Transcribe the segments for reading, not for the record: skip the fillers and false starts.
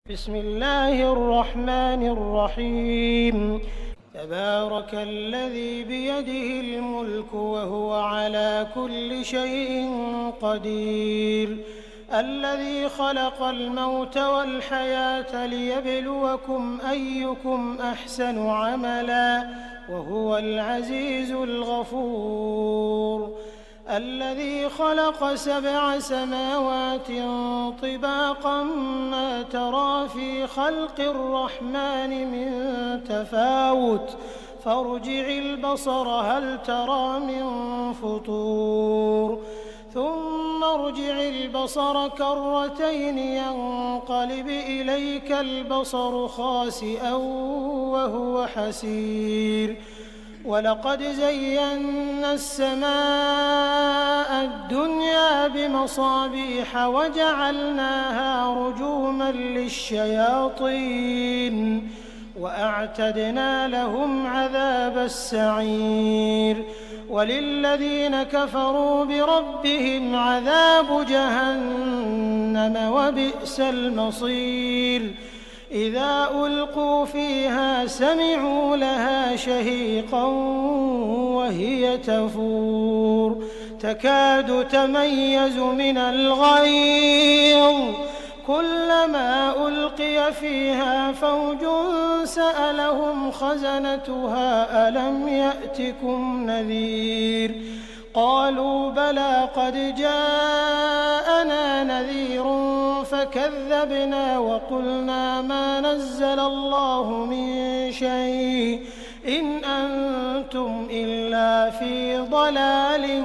بسم الله الرحمن الرحيم. تبارك الذي بيده الملك وهو على كل شيء قدير، الذي خلق الموت والحياة ليبلوكم أيكم أحسن عملا وهو العزيز الغفور، الذي خلق 7 سماوات طباقا ما ترى في خلق الرحمن من تفاوت فارجع البصر هل ترى من فطور ثم ارجع البصر كرتين ينقلب إليك البصر خاسئا وهو حسير، ولقد زينا السماء الدنيا بمصابيح وجعلناها رجوما للشياطين وأعتدنا لهم عذاب السعير، وللذين كفروا بربهم عذاب جهنم وبئس المصير، إذا ألقوا فيها سمعوا لها شهيقا وهي تفور تكاد تميز من الغيظ، كلما ألقي فيها فوج سألهم خزنتها ألم يأتكم نذير، قالوا بلى قد جاءنا نذير فكذبنا وقلنا ما نزل الله من شيء إن أنتم إلا في ضلال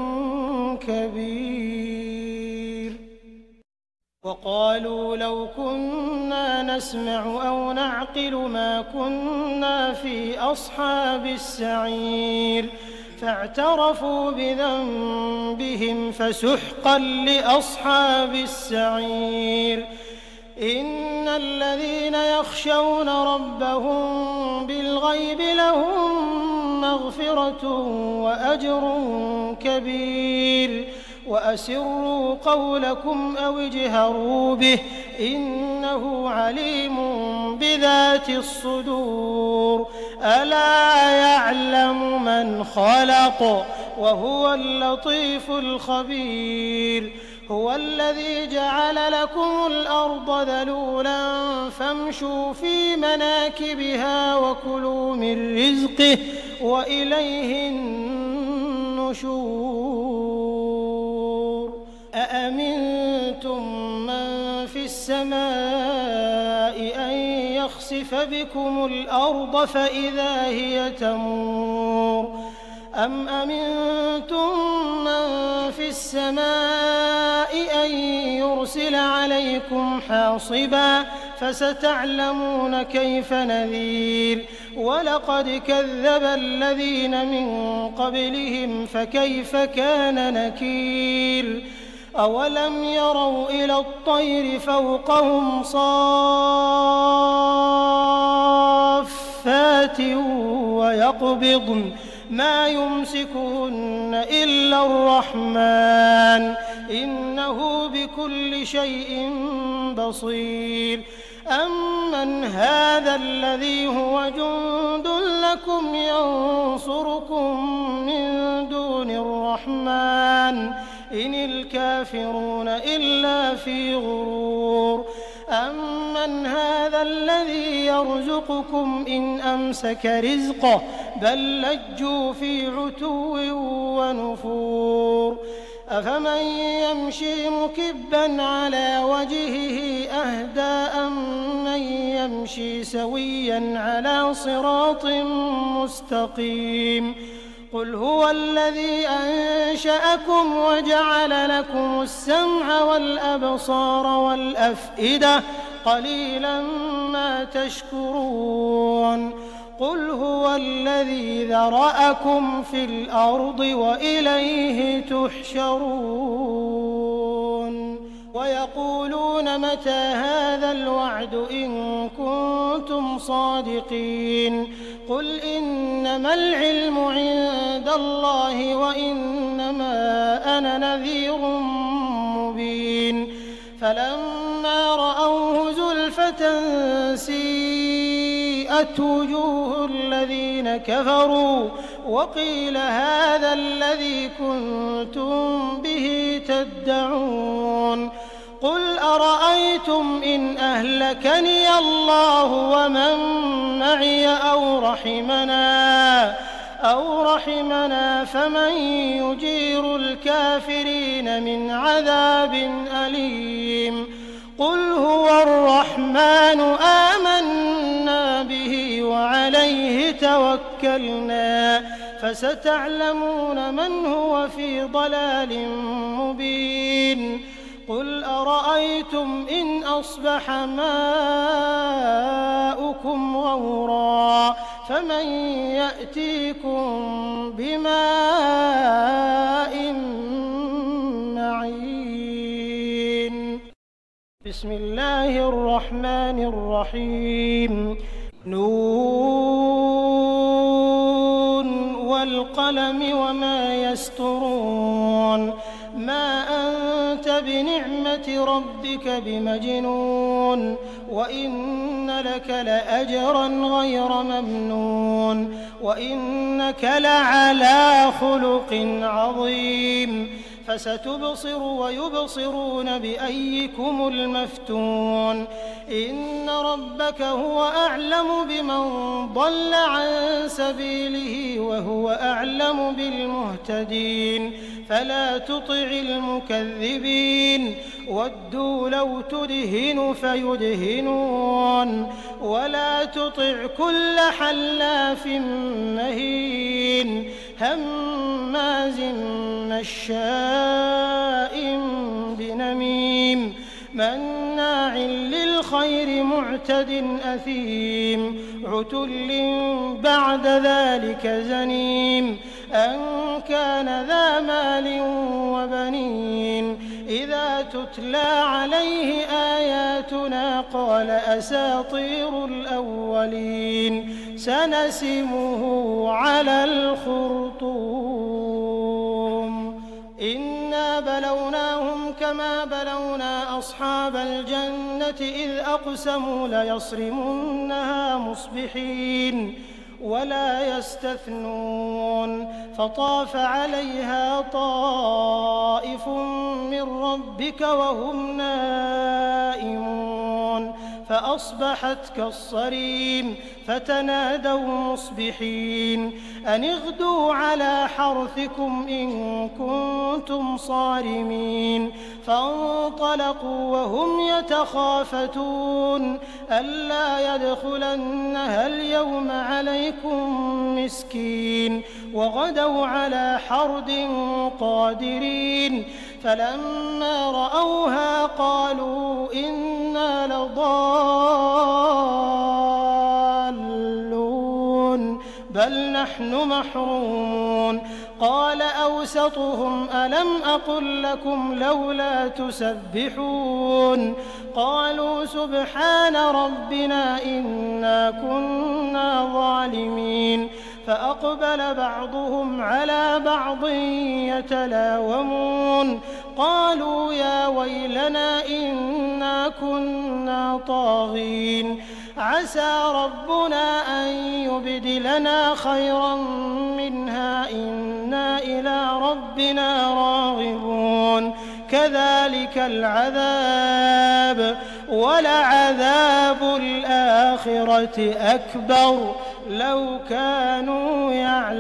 كبير، وقالوا لو كنا نسمع أو نعقل ما كنا في أصحاب السعير، فاعترفوا بذنبهم فسحقا لأصحاب السعير، إن الذين يخشون ربهم بالغيب لهم مغفرة وأجر كبير، وأسروا قولكم أو اجهروا به إنه عليم بذات الصدور، ألا يعلم من خلق وهو اللطيف الخبير، هو الذي جعل لكم الأرض ذلولا فامشوا في مناكبها وكلوا من رزقه وإليه النشور، أأمنتم من في السماء أن يخسف بكم الأرض فإذا هي تمور، أم أمنتم من في السماء أن يرسل عليكم حاصبا فستعلمون كيف نذير، ولقد كذب الذين من قبلهم فكيف كان نكير، أولم يروا إلى الطير فوقهم صافات ويقبضن ما يمسكهن إلا الرحمن إنه بكل شيء بصير، أمن هذا الذي هو جند لكم ينصركم من دون الرحمن إن الكافرون إلا في غرور، أمن هذا الذي يرزقكم إن أمسك رزقه بل لجوا في عتو ونفور، أفمن يمشي مكبا على وجهه أهدى أمن يمشي سويا على صراط مستقيم، قل هو الذي أنشأكم وجعل لكم السمع والأبصار والأفئدة قليلا ما تشكرون، قل هو الذي ذرأكم في الأرض وإليه تحشرون، ويقولون متى هذا الوعد إن كنتم صادقين، قل إنما العلم عند الله وإنما أنا نذير مبين، فلما رأوه زلفى رحمة سيئت وجوه الذين كفروا وقيل هذا الذي كنتم به تدعون قل أرأيتم إن أهلكني الله ومن معي أو رحمنا فمن يجير الكافرين من عذاب أليم قل هو الرحمن آمنا به وعليه توكلنا فستعلمون من هو في ضلال مبين قل أرأيتم إن أصبح ماؤكم غورا فمن يأتيكم بماء معين بسم الله الرحمن الرحيم نون والقلم وما يسطرون ما أنت بنعمة ربك بمجنون وإن لك لأجرا غير ممنون وإنك لعلى خلق عظيم فستبصر ويبصرون بأيكم المفتون إن ربك هو أعلم بمن ضل عن سبيله وهو أعلم بالمهتدين فلا تطع المكذبين ودوا لو تدهن فيدهنون ولا تطع كل حلاف مهين هماز مشاء بنميم مناع للخير معتد أثيم عتل بعد ذلك زنيم أن كان ذا مال وبنين إذا تتلى عليه آياتنا قال أساطير الأولين سنسمه على الخرطوم إنا بلوناهم كما بلونا أصحاب الجنة إذ أقسموا ليصرمنها مصبحين ولا يستثنون فطاف عليها طائف من ربك وهم نائمون فأصبحت كالصريم فتنادوا مصبحين أن اغدوا على حرثكم إن كنتم صارمين فانطلقوا وهم يتخافتون ألا يدخلنها اليوم عليكم مسكين وغدوا على حرد قادرين فلما رأوها قالوا إنا لضالون بل نحن محرومون قال أوسطهم ألم أقل لكم لولا تسبحون قالوا سبحان ربنا إنا كنا ظالمين فأقبل بعضهم على بعض يتلاومون قالوا يا ويلنا إنا كنا طاغين عسى ربنا أن يبدلنا خيرا منها إنا إلى ربنا راغبون كذلك العذاب ولعذاب الآخرة أكبر لو كانوا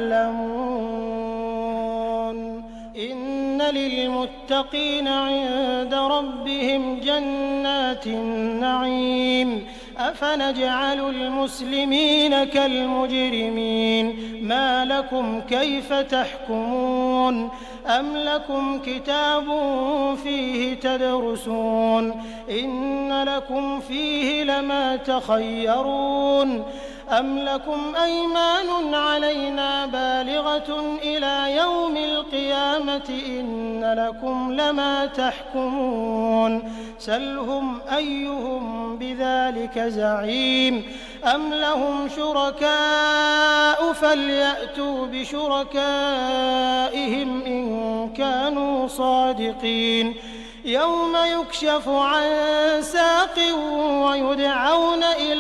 يعلمون إن للمتقين عند ربهم جنات النعيم أفنجعل المسلمين كالمجرمين ما لكم كيف تحكمون أم لكم كتاب فيه تدرسون إن لكم فيه لما تخيرون أم لكم أيمان علينا بالغة إلى يوم القيامة إن لكم لما تحكمون سلهم أيهم بذلك زعيم أم لهم شركاء فليأتوا بشركائهم إن كانوا صادقين يوم يكشف عن ساق ويدعى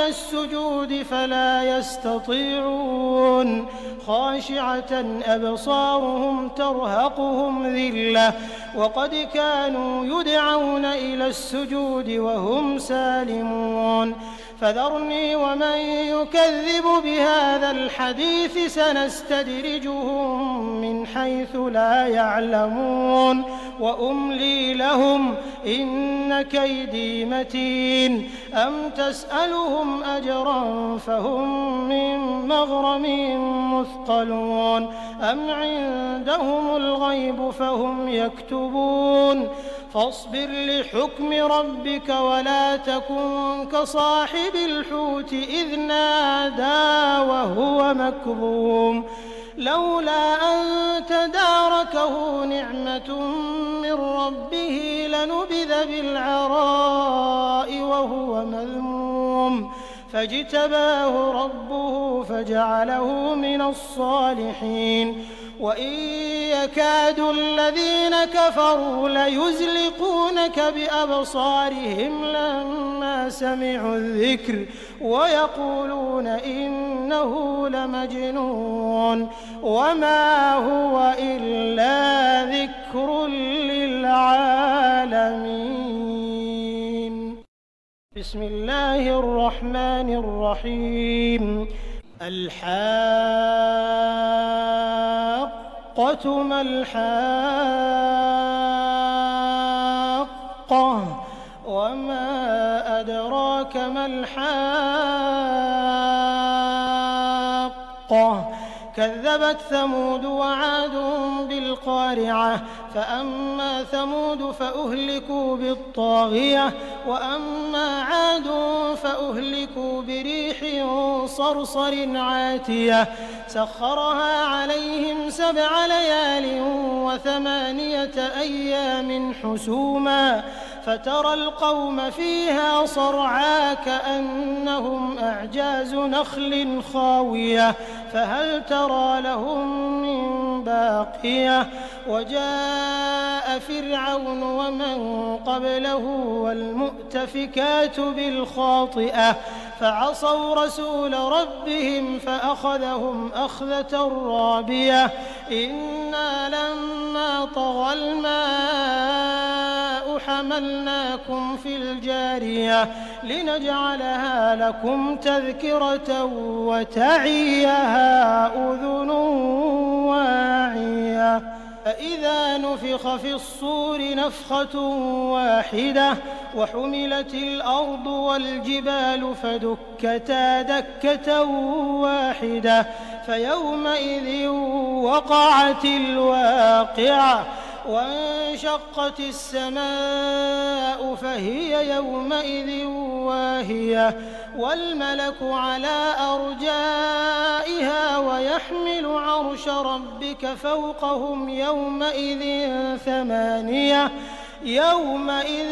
إلى السجود فلا يستطيعون خاشعة أبصارهم ترهقهم ذلة وقد كانوا يدعون إلى السجود وهم سالمون فذرني ومن يكذب بهذا الحديث سنستدرجهم من حيث لا يعلمون وأملي لهم إن كيدي متين أم تسألهم أجرا فهم من مغرم مثقلون أم عندهم الغيب فهم يكتبون فاصبر لحكم ربك ولا تكن كصاحب الحوت إذ نادى وهو مكظوم لولا أن تداركه نعمة من ربه لنبذ بالعراء وهو مذموم فاجتباه ربه فجعله من الصالحين وإن يكاد الذين كفروا ليزلقونك بأبصارهم لما سمعوا الذكر ويقولون إنه لمجنون وما هو إلا ذكر للعالمين. بسم الله الرحمن الرحيم. الحاقة ما الحاقة وما أدراك ما الحاقة كذبت ثمود وعاد بالقارعة فأما ثمود فأهلكوا بالطاغية وأما عاد فأهلكوا بريح صرصر عاتية سخرها عليهم 7 ليال و8 أيام حسوما فترى القوم فيها صرعى كأنهم أعجاز نخل خاوية فهل ترى لهم من باقية وجاء فرعون ومن قبله والمؤتفكات بالخاطئة فعصوا رسول ربهم فأخذهم أخذة رابية إنا لما طغى الماء حملناكم في الجارية لنجعلها لكم تذكرة وتعيها أذن واعية فإذا نفخ في الصور نفخة واحدة وحملت الأرض والجبال فدكتا دكة واحدة فيومئذ وقعت الواقعة وانشقت السماء فهي يومئذ واهية والملك على أرجائها ويحمل عرش ربك فوقهم يومئذ 8 يومئذ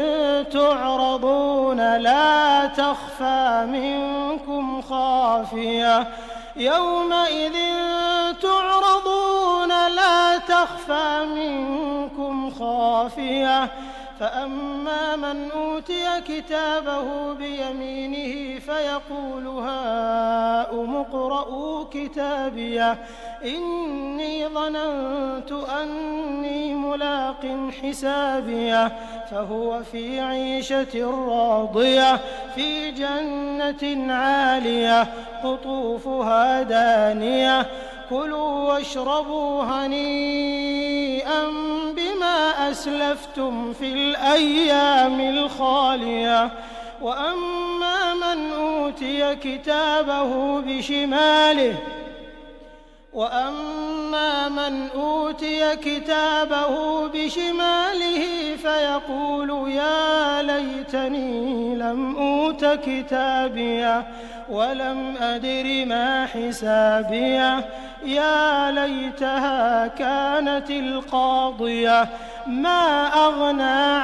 تعرضون لا تخفى منكم خافية يومئذ تعرضون لا تخفى منكم خافية فأما من أوتي كتابه بيمينه فيقول هاؤم اقرءوا كتابيه إني ظننت أني ملاق حسابيه فهو في عيشة راضية في جنة عالية قطوفها دانية كلوا واشربوا هنيئا بما أسلفتم في الأيام الخالية وأما من أوتي كتابه بشماله فيقول يا ليتني لم أوت كتابيه ولم أدر ما حسابيه يا ليتها كانت القاضية ما أغنى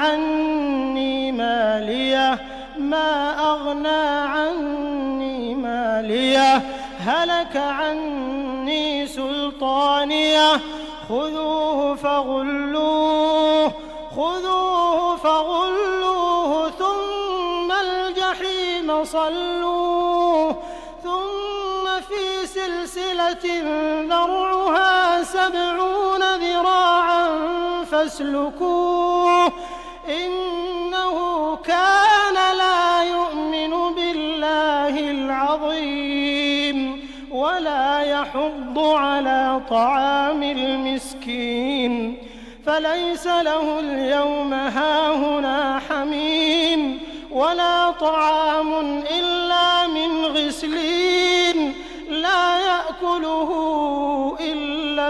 عني ماليه هلك عني سلطانيه خذوه فغلوه ثم الجحيم ثم صلوه ثم في سلسلة ذرعها 70 ذراعا فاسلكوه إنه كان لا يؤمن بالله العظيم ولا يحض على طعام المسكين فليس له اليوم هاهنا حميم ولا طعام إلا من غسلين لا يأكله إلا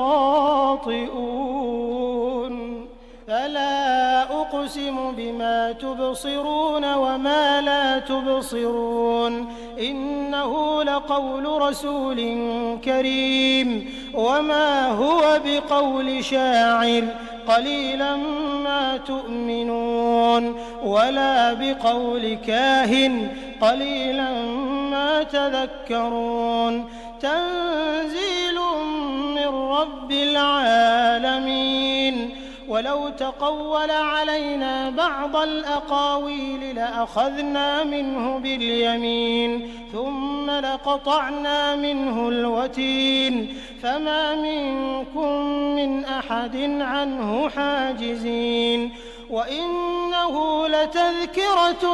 الخاطئون فلا أقسم بما تبصرون وما لا تبصرون إنه لقول رسول كريم وما هو بقول شاعر قليلا ما تؤمنون ولا بقول كاهن قليلا ما تذكرون تنزيل من رب العالمين ولو تقول علينا بعض الأقاويل لأخذنا منه باليمين ثم لقطعنا منه الوتين فما منكم من أحد عنه حاجزين وإنه لتذكرة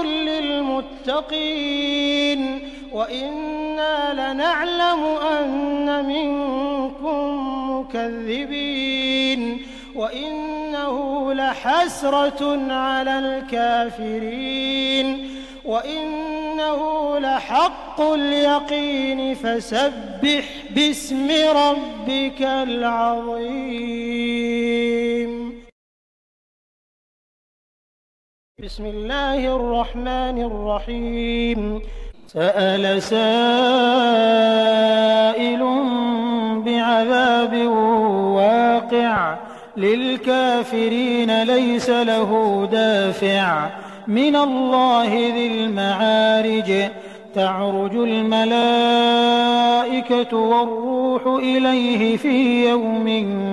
للمتقين وإنا لنعلم أن منكم مكذبين وإنه لحسرة على الكافرين وإنه لحق اليقين فسبح باسم ربك العظيم بسم الله الرحمن الرحيم سأل سائل بعذاب واقع للكافرين ليس له دافع من الله ذي المعارج تعرج الملائكة والروح إليه في يوم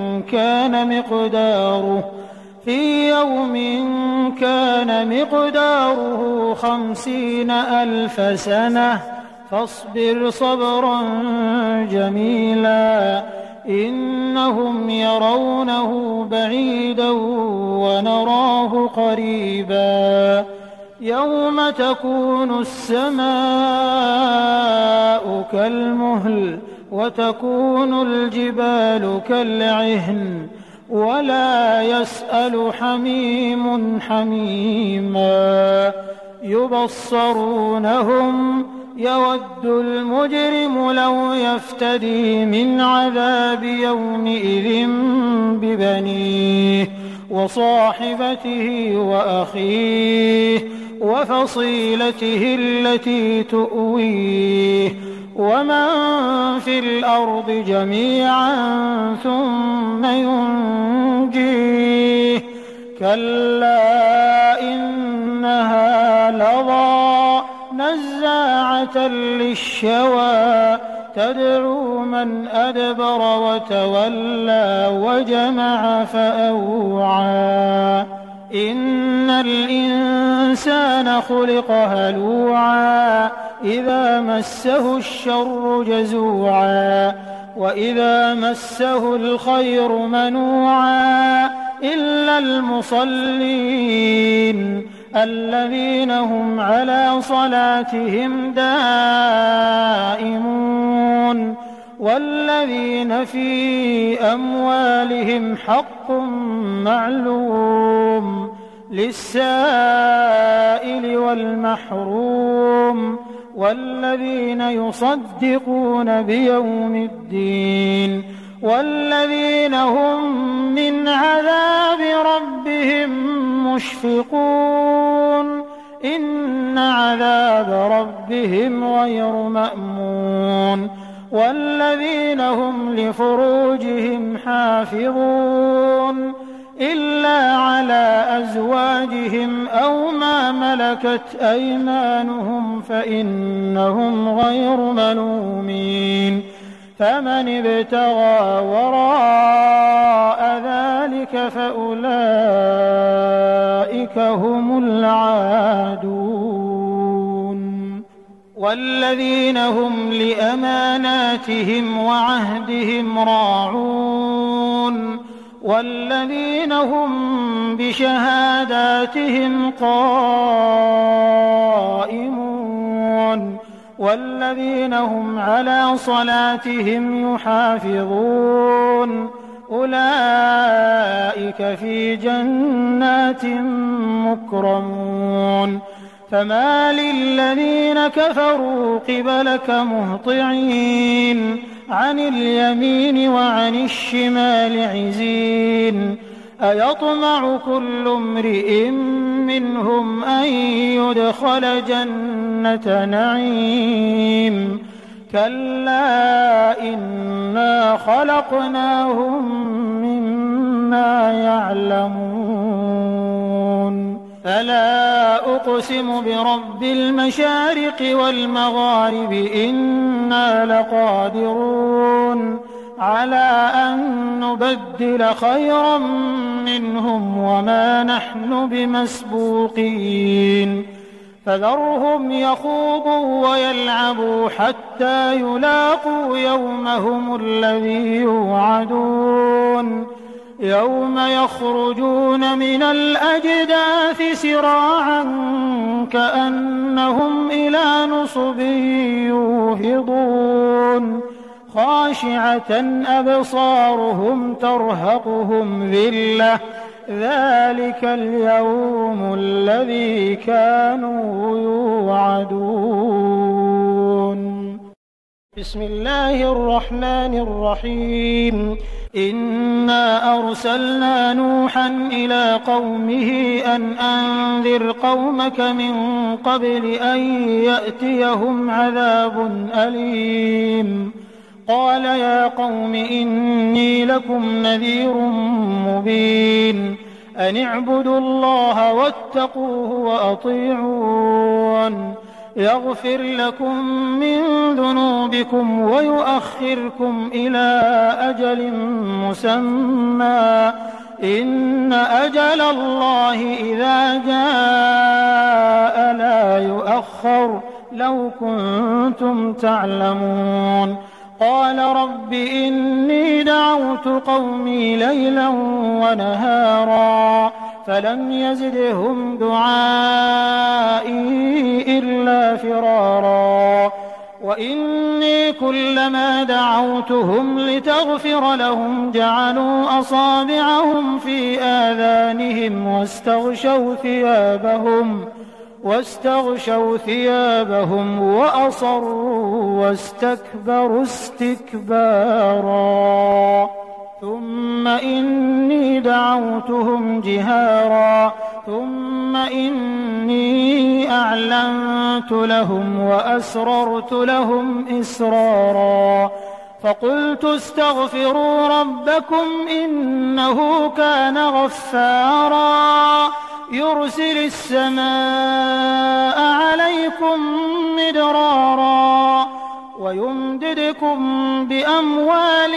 كان مقداره 50,000 سنة فاصبر صبرا جميلا إنهم يرونه بعيدا ونراه قريبا يوم تكون السماء كالمهل وتكون الجبال كالعهن ولا يسأل حميم حميما يبصرونهم يود المجرم لو يفتدي من عذاب يومئذ ببنيه وصاحبته وأخيه وفصيلته التي تؤويه ومن في الأرض جميعا ثم ينجيه كلا إنها لظى نزاعة للشوى تدعو من أدبر وتولى وجمع فأوعى إن الإنسان خلق هلوعا إذا مسه الشر جزوعا وإذا مسه الخير منوعا إلا المصلين الذين هم على صلاتهم دائمون والذين في أموالهم حق معلوم للسائل والمحروم والذين يصدقون بيوم الدين والذين هم من عذاب ربهم مشفقون إن عذاب ربهم غير مأمون والذين هم لفروجهم حافظون إلا على أزواجهم أو ما ملكت أيمانهم فإنهم غير ملومين فمن ابتغى وراء ذلك فأولئك هم العادون والذين هم لأماناتهم وعهدهم راعون والذين هم بشهاداتهم قائمون والذين هم على صلاتهم يحافظون أولئك في جنات مكرمون فما للذين كفروا قبلك مهطعين عن اليمين وعن الشمال عزين أيطمع كل امرئ منهم أن يدخل جنة نعيم كلا إنا خلقناهم مما يعلمون فلا أقسم برب المشارق والمغارب إنا لقادرون على أن نبدل خيرا منهم وما نحن بمسبوقين فذرهم يخوضوا ويلعبوا حتى يلاقوا يومهم الذي يوعدون يوم يخرجون من الأجداث سراعا كأنهم إلى نصب يوفضون خاشعة أبصارهم ترهقهم ذلة ذلك اليوم الذي كانوا يوعدون بسم الله الرحمن الرحيم إنا أرسلنا نوحا إلى قومه أن أنذر قومك من قبل أن يأتيهم عذاب أليم قال يا قوم إني لكم نذير مبين أن اعبدوا الله واتقوه وأطيعون يغفر لكم من ذنوبكم ويؤخركم إلى أجل مسمى إن أجل الله إذا جاء لا يؤخر لو كنتم تعلمون قال رب إني دعوت قومي ليلا ونهارا فلم يزدهم دعائي إلا فرارا وإني كلما دعوتهم لتغفر لهم جعلوا أصابعهم في آذانهم واستغشوا ثيابهم وأصروا واستكبروا استكبارا ثم إني دعوتهم جهارا ثم إني أعلنت لهم وأسررت لهم إسرارا فقلت استغفروا ربكم إنه كان غفارا يرسل السماء عليكم مدرارا ويمددكم بأموال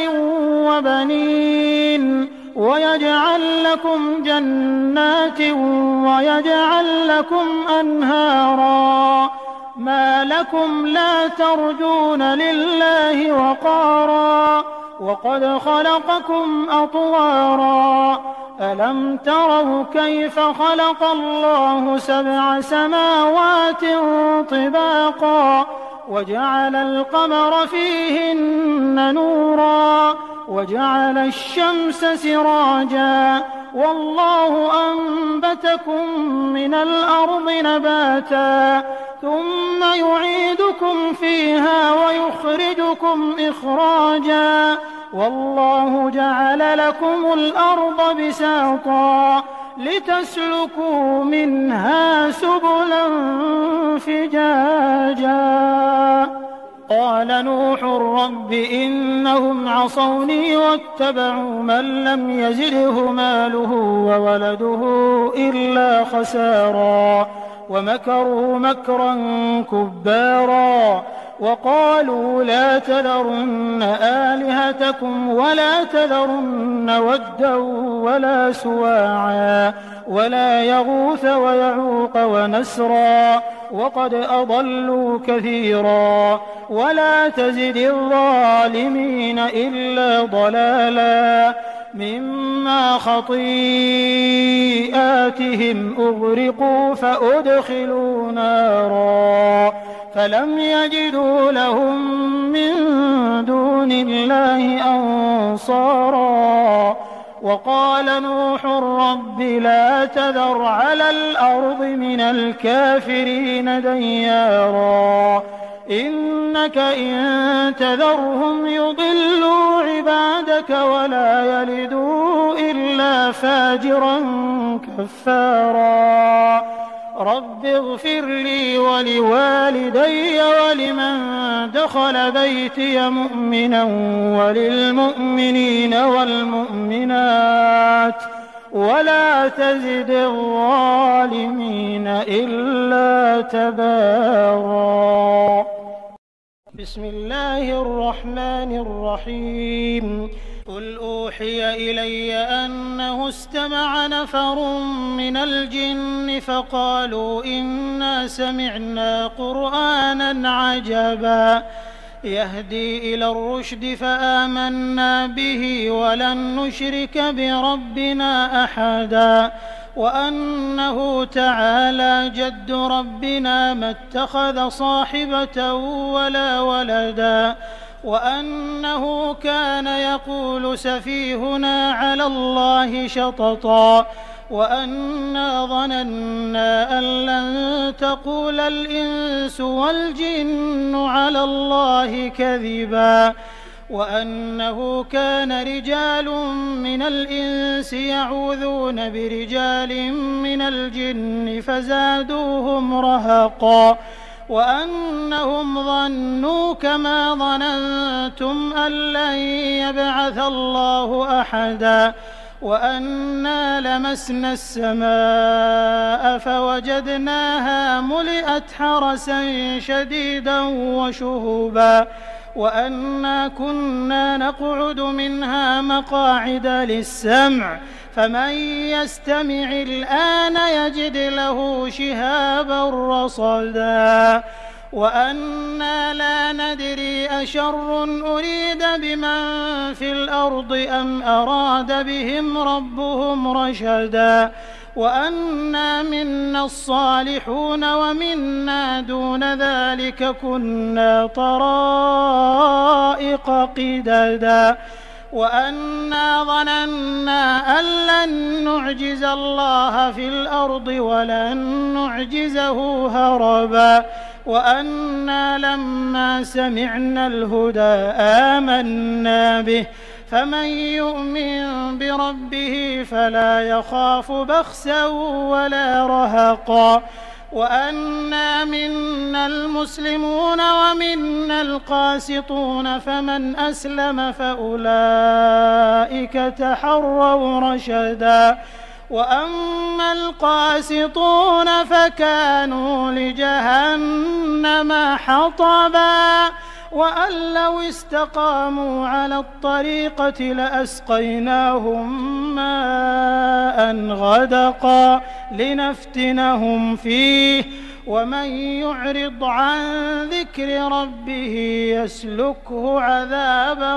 وبنين ويجعل لكم جنات ويجعل لكم أنهارا ما لكم لا ترجون لله وقارا وقد خلقكم أطوارا ألم تروا كيف خلق الله 7 سماوات طباقا وجعل القمر فيهن نورا وجعل الشمس سراجا والله أنبتكم من الأرض نباتا ثم يعيدكم فيها ويخرجكم إخراجا والله جعل لكم الأرض بساطا لتسلكوا منها سبلا فجاجا قال نوح رب إنهم عصوني واتبعوا من لم يزده ماله وولده إلا خسارا ومكروا مكرا كبارا وقالوا لا تذرن آلهتكم ولا تذرن ودا ولا سواعا ولا يغوث ويعوق ونسرا وقد أضلوا كثيرا ولا تزد الظالمين إلا ضلالا مما خطيئاتهم أغرقوا فأدخلوا نارا فلم يجدوا لهم من دون الله أنصارا وقال نوح رب لا تذر على الأرض من الكافرين ديارا إنك إن تذرهم يضلوا عبادك ولا يلدوا إلا فاجرا كفارا رب اغفر لي ولوالدي ولمن دخل بيتي مؤمنا وللمؤمنين والمؤمنات ولا تزد الظالمين إلا تبارا. بسم الله الرحمن الرحيم. قل أوحي إلي أنه استمع نفر من الجن فقالوا إنا سمعنا قرآنا عجبا يهدي إلى الرشد فآمنا به ولن نشرك بربنا أحدا وأنه تعالى جد ربنا ما اتخذ صاحبة ولا ولدا وأنه كان يقول سفيهنا على الله شططا وأنا ظننا أن لن تقول الإنس والجن على الله كذبا وأنه كان رجال من الإنس يعوذون برجال من الجن فزادوهم رهقا وأنهم ظنوا كما ظننتم أن لن يبعث الله أحدا وأنا لمسنا السماء فوجدناها ملئت حرسا شديدا وشهبا وأنا كنا نقعد منها مقاعد للسمع فمن يستمع الآن يجد له شهابا رصدا وأنا لا ندري أشر أريد بمن في الأرض أم أراد بهم ربهم رشدا وأنا منا الصالحون ومنا دون ذلك كنا طرائق قددا وأنا ظننا أن لن نعجز الله في الأرض ولن نعجزه هربا وأنا لما سمعنا الهدى آمنا به فمن يؤمن بربه فلا يخاف بخسا ولا رهقا وأنا منا المسلمون ومنا القاسطون فمن أسلم فأولئك تحروا رشدا وأما القاسطون فكانوا لجهنم حطبا وأن لو استقاموا على الطريقة لأسقيناهم ماء غدقا لنفتنهم فيه ومن يعرض عن ذكر ربه يسلكه عذابا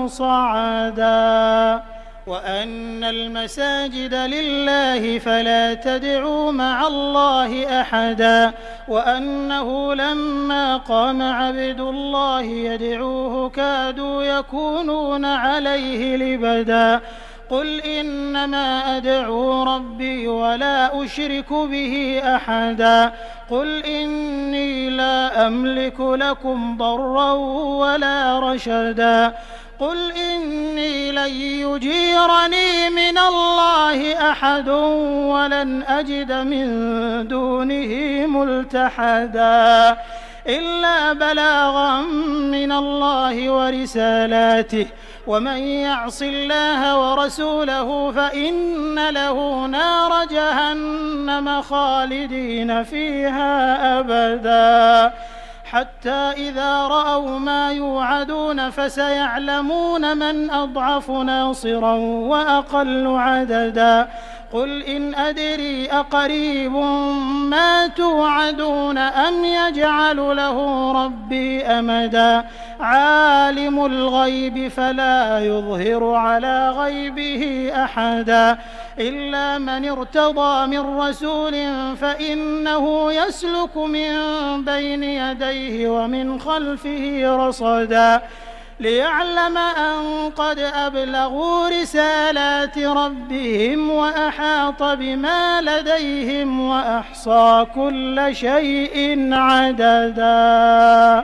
صعدا وأن المساجد لله فلا تدعوا مع الله أحدا وأنه لما قام عبد الله يدعوه كادوا يكونون عليه لبدا قل إنما أدعو ربي ولا أشرك به أحدا قل إني لا أملك لكم ضرا ولا رشدا قل إني لن يجيرني من الله أحد ولن أجد من دونه ملتحدا إلا بلاغا من الله ورسالاته ومن يعص الله ورسوله فإن له نار جهنم خالدين فيها أبدا حتى إذا رأوا ما يوعدون فسيعلمون من أضعف ناصرا وأقل عددا قل إن أدري أقريب ما توعدون أم يجعل له ربي أمدا عالم الغيب فلا يظهر على غيبه أحدا إلا من ارتضى من رسول فإنه يسلك من بين يديه ومن خلفه رصدا ليعلم أن قد أبلغوا رسالات ربهم وأحاط بما لديهم وأحصى كل شيء عددا.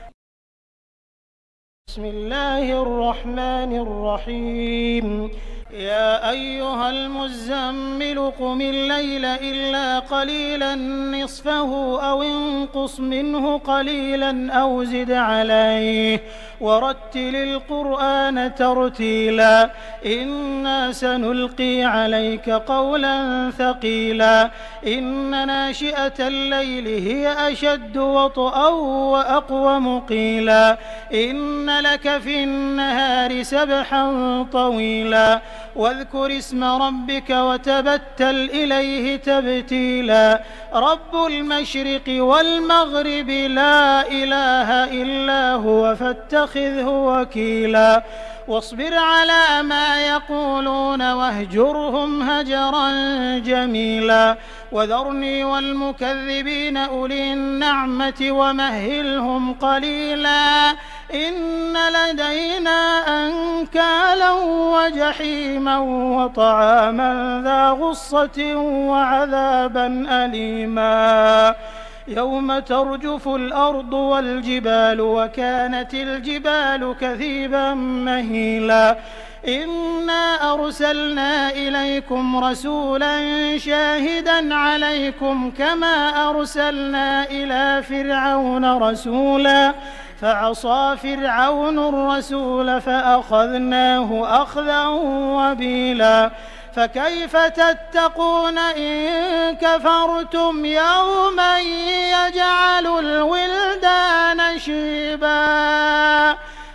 بسم الله الرحمن الرحيم. يا أيها المزمل قم الليل إلا قليلا نصفه أو انقص منه قليلا أو زد عليه ورتل القرآن ترتيلا إنا سنلقي عليك قولا ثقيلا إن ناشئة الليل هي أشد وطئا وأقوم قيلا إن لك في النهار سبحا طويلا واذكر اسم ربك وتبتل إليه تبتيلا رب المشرق والمغرب لا إله إلا هو فاتخذه وكيلا واصبر على ما يقولون واهجرهم هجرا جميلا وذرني والمكذبين أولي النعمة ومهلهم قليلا إن لدينا أنكالا وجحيما وطعاما ذا غصة وعذابا أليما يوم ترجف الأرض والجبال وكانت الجبال كثيبا مهيلا إنا أرسلنا إليكم رسولا شاهدا عليكم كما أرسلنا إلى فرعون رسولا فعصى فرعون الرسول فأخذناه أخذا وبيلا فكيف تتقون إن كفرتم يوما يجعل الولدان شيبا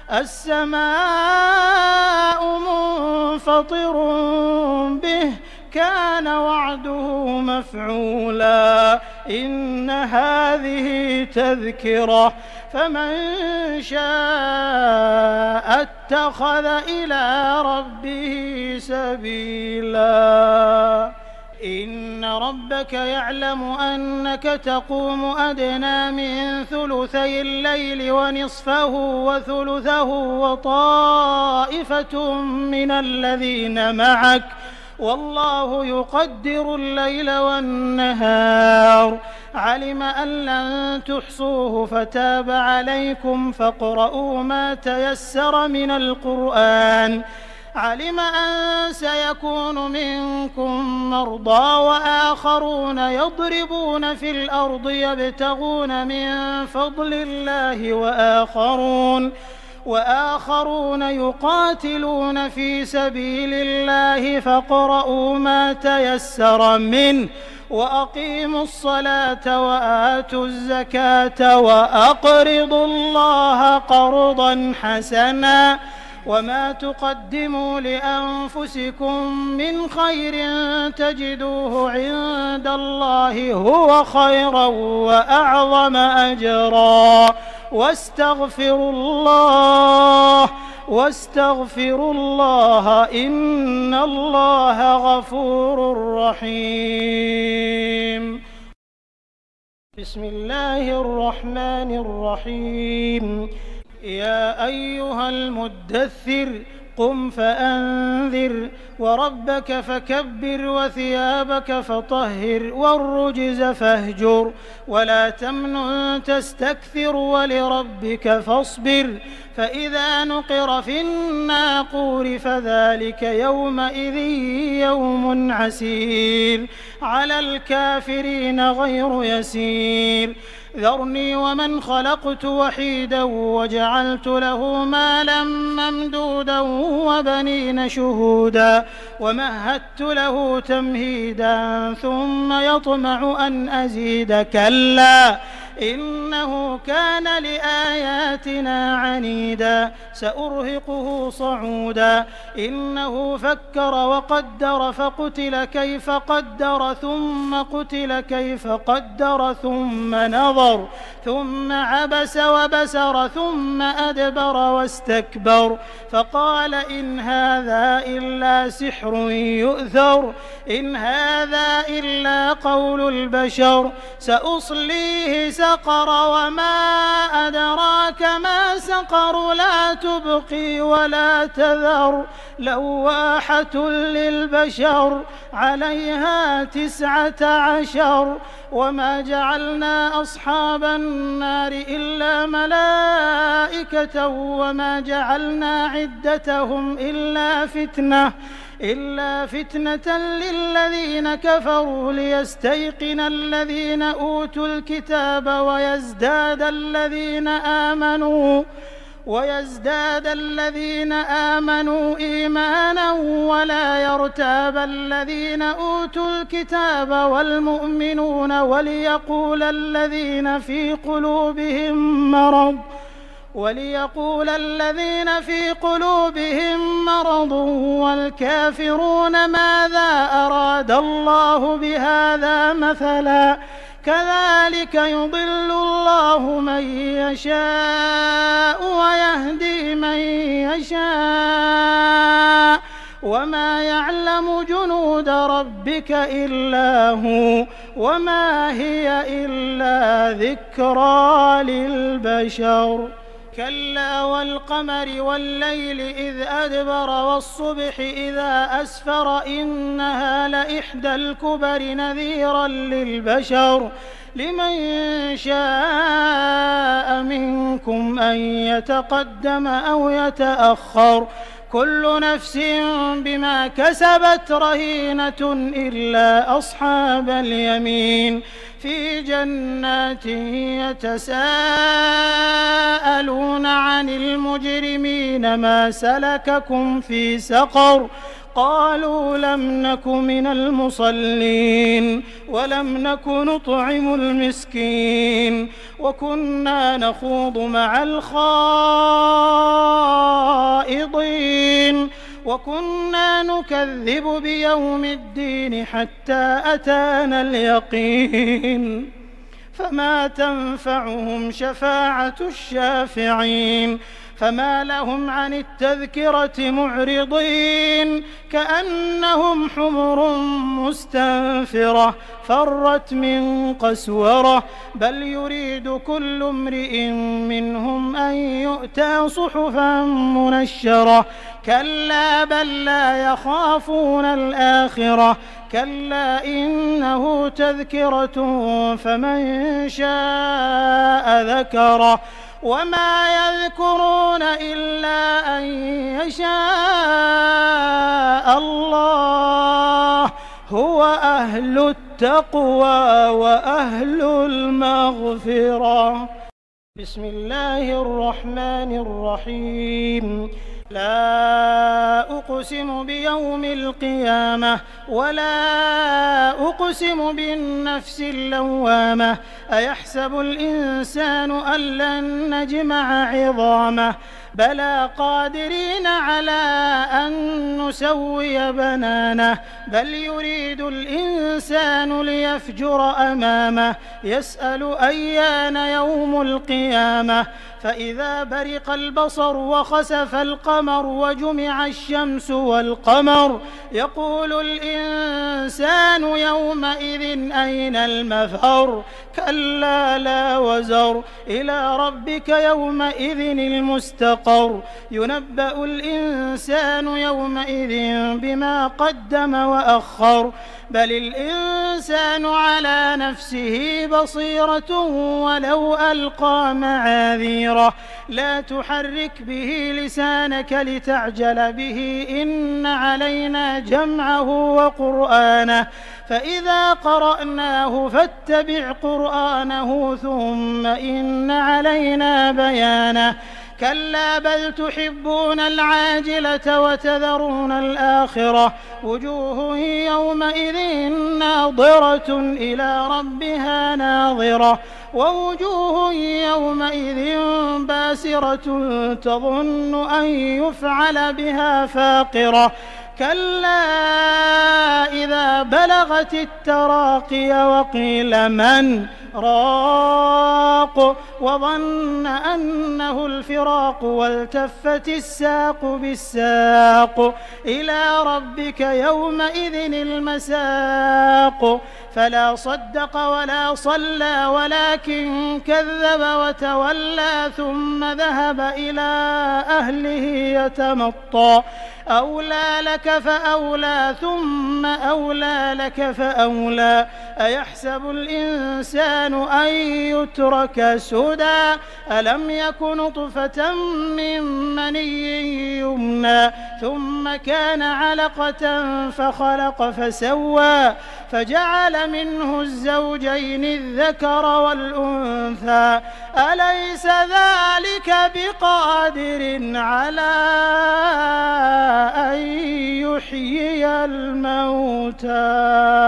السماء منفطر به كان وعده مفعولا إن هذه تذكرة فمن شاء اتخذ إلى ربه سبيلا إن ربك يعلم أنك تقوم أدنى من ثلثي الليل ونصفه وثلثه وطائفة من الذين معك والله يقدر الليل والنهار علم أن لن تحصوه فتاب عليكم فاقرؤوا ما تيسر من القرآن علم أن سيكون منكم مرضى وآخرون يضربون في الأرض يبتغون من فضل الله وآخرون يقاتلون في سبيل الله فاقرؤوا ما تيسر منه وأقيموا الصلاة وآتوا الزكاة وأقرضوا الله قرضا حسنا وما تقدموا لأنفسكم من خير تجدوه عند الله هو خيرا وأعظم أجرا واستغفروا الله إن الله غفور رحيم. بسم الله الرحمن الرحيم. يا أيها المدثر قم فأنذر وربك فكبر وثيابك فطهر والرجز فاهجر ولا تمنن تستكثر ولربك فاصبر فإذا نقر في الناقور فذلك يومئذ يوم عسير على الكافرين غير يسير ذرني ومن خلقت وحيدا وجعلت له مالا ممدودا وبنين شهودا ومهدت له تمهيدا ثم يطمع أن أزيد كلا إنه كان لآياتنا عنيدا سأرهقه صعودا إنه فكر وقدر فقتل كيف قدر ثم قتل كيف قدر ثم نظر ثم عبس وبسر ثم أدبر واستكبر فقال إن هذا إلا سحر يؤثر إن هذا إلا قول البشر سأصليه سقر وما أدراك ما سقر لا تبقي ولا تذر لواحة للبشر عليها 19 وما جعلنا أصحاب النار إلا ملائكة وما جعلنا عدتهم إلا فتنة للذين كفروا ليستيقن الذين أوتوا الكتاب ويزداد الذين آمنوا إيمانا ولا يرتاب الذين أوتوا الكتاب والمؤمنون وليقول الذين في قلوبهم مرض والكافرون ماذا أراد الله بهذا مثلا كذلك يضل الله من يشاء ويهدي من يشاء وما يعلم جنود ربك إلا هو وما هي إلا ذكرى للبشر كلا والقمر والليل إذ أدبر والصبح إذا أسفر إنها لإحدى الكبر نذيرا للبشر لمن شاء منكم أن يتقدم أو يتأخر كل نفس بما كسبت رهينة إلا أصحاب اليمين في جنات يتساءلون عن المجرمين ما سلككم في سقر قالوا لم نك من المصلين ولم نك نطعم المسكين وكنا نخوض مع الخائضين وكنا نكذب بيوم الدين حتى أتانا اليقين فما تنفعهم شفاعة الشافعين فما لهم عن التذكرة معرضين كأنهم حمر مستنفرة فرت من قسورة بل يريد كل امرئ منهم أن يؤتى صحفا منشرة كلا بل لا يخافون الآخرة كلا إنه تذكرة فمن شاء ذكره وما يذكرون إلا أن يشاء الله هو أهل التقوى وأهل المغفرة بسم الله الرحمن الرحيم لا أقسم بيوم القيامة ولا أقسم بالنفس اللوامة أيحسب الإنسان أن لن نجمع عظامه بلى قادرين على أن نسوي بنانه بل يريد الإنسان ليفجر أمامه يسأل أيان يوم القيامة فإذا برق البصر وخسف القمر وجمع الشمس والقمر يقول الإنسان يومئذ أين المفر كلا لا وزر إلى ربك يومئذ المستقر ينبأ الإنسان يومئذ بما قدم وأخر بل الإنسان على نفسه بصيرة ولو ألقى معاذيره لا تحرك به لسانك لتعجل به إن علينا جمعه وقرآنه فإذا قرأناه فاتبع قرآنه ثم إن علينا بيانه كلا بل تحبون العاجلة وتذرون الآخرة وجوه يومئذ ناظرة إلى ربها ناظرة ووجوه يومئذ باسرة تظن أن يفعل بها فاقرة كلا إذا بلغت التراقي وقيل من راق وظن أنه الفراق والتفت الساق بالساق إلى ربك يومئذ المساق فلا صدق ولا صلى ولكن كذب وتولى ثم ذهب إلى أهله يتمطى أولى لك فأولى ثم أولى لك فأولى أيحسب الإنسان أن يترك سدى ألم يك نطفة من مني يمنى ثم كان علقة فخلق فسوى فجعل منه الزوجين الذكر والأنثى أليس ذلك بقادر على أن يحيي الموتى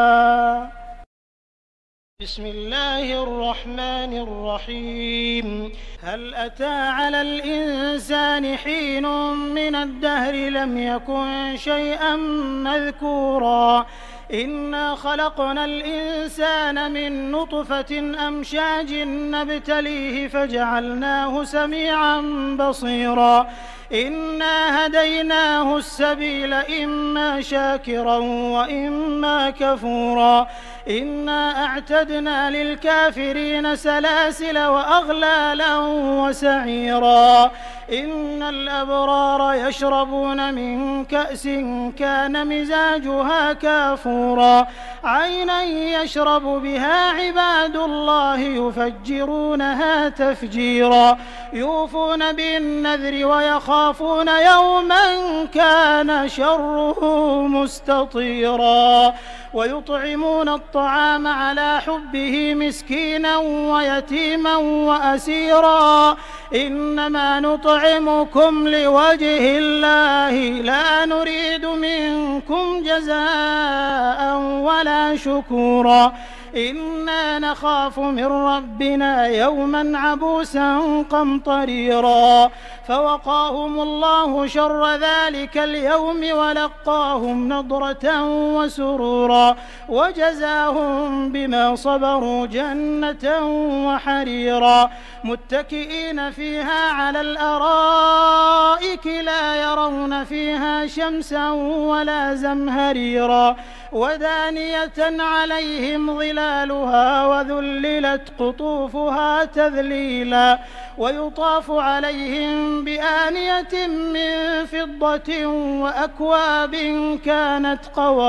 بسم الله الرحمن الرحيم هل أتى على الإنسان حين من الدهر لم يكن شيئا مذكورا إنا خلقنا الإنسان من نطفة أمشاج نبتليه فجعلناه سميعا بصيرا إنا هديناه السبيل إما شاكرا وإما كفورا إنا أعتدنا للكافرين سلاسل وأغلالا وسعيرا إن الأبرار يشربون من كأس كان مزاجها كافورا عينا يشرب بها عباد الله يفجرونها تفجيرا يوفون بالنذر ويخافون يوما كان شره مستطيرا ويطعمون الطعام على حبه مسكينا ويتيما وأسيرا إنما نطعمكم لوجه الله لا نريد منكم جزاء ولا شكورا إنا نخاف من ربنا يوما عبوسا قمطريرا فوقاهم الله شر ذلك اليوم ولقاهم نضرة وسرورا وجزاهم بما صبروا جنة وحريرا متكئين فيها على الأرائك لا يرون فيها شمسا ولا زمهريرا ودانية عليهم ظلالها وذللت قطوفها تذليلا ويطاف عليهم بآنية من فضة وأكواب كانت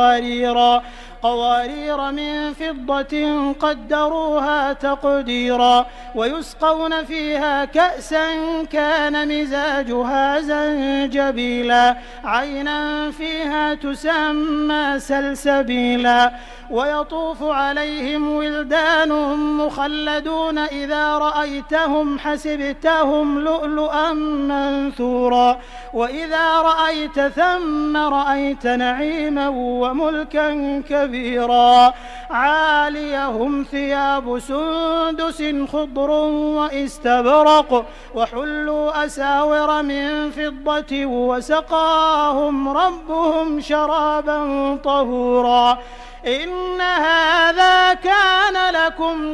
قوارير من فضة قدروها تقديرا ويسقون فيها كأسا كان مزاجها زنجبيلا عينا فيها تسمى سلسبيلا ويطوف عليهم ولدان مخلدون إذا رأيتهم حسبتهم لؤلؤا منثورا وإذا رأيت ثم رأيت نعيما وملكا كبيرا عاليهم ثياب سندس خضر واستبرق وحلوا أساور من فضة وسقاهم ربهم شرابا طهورا إن هذا كان لكم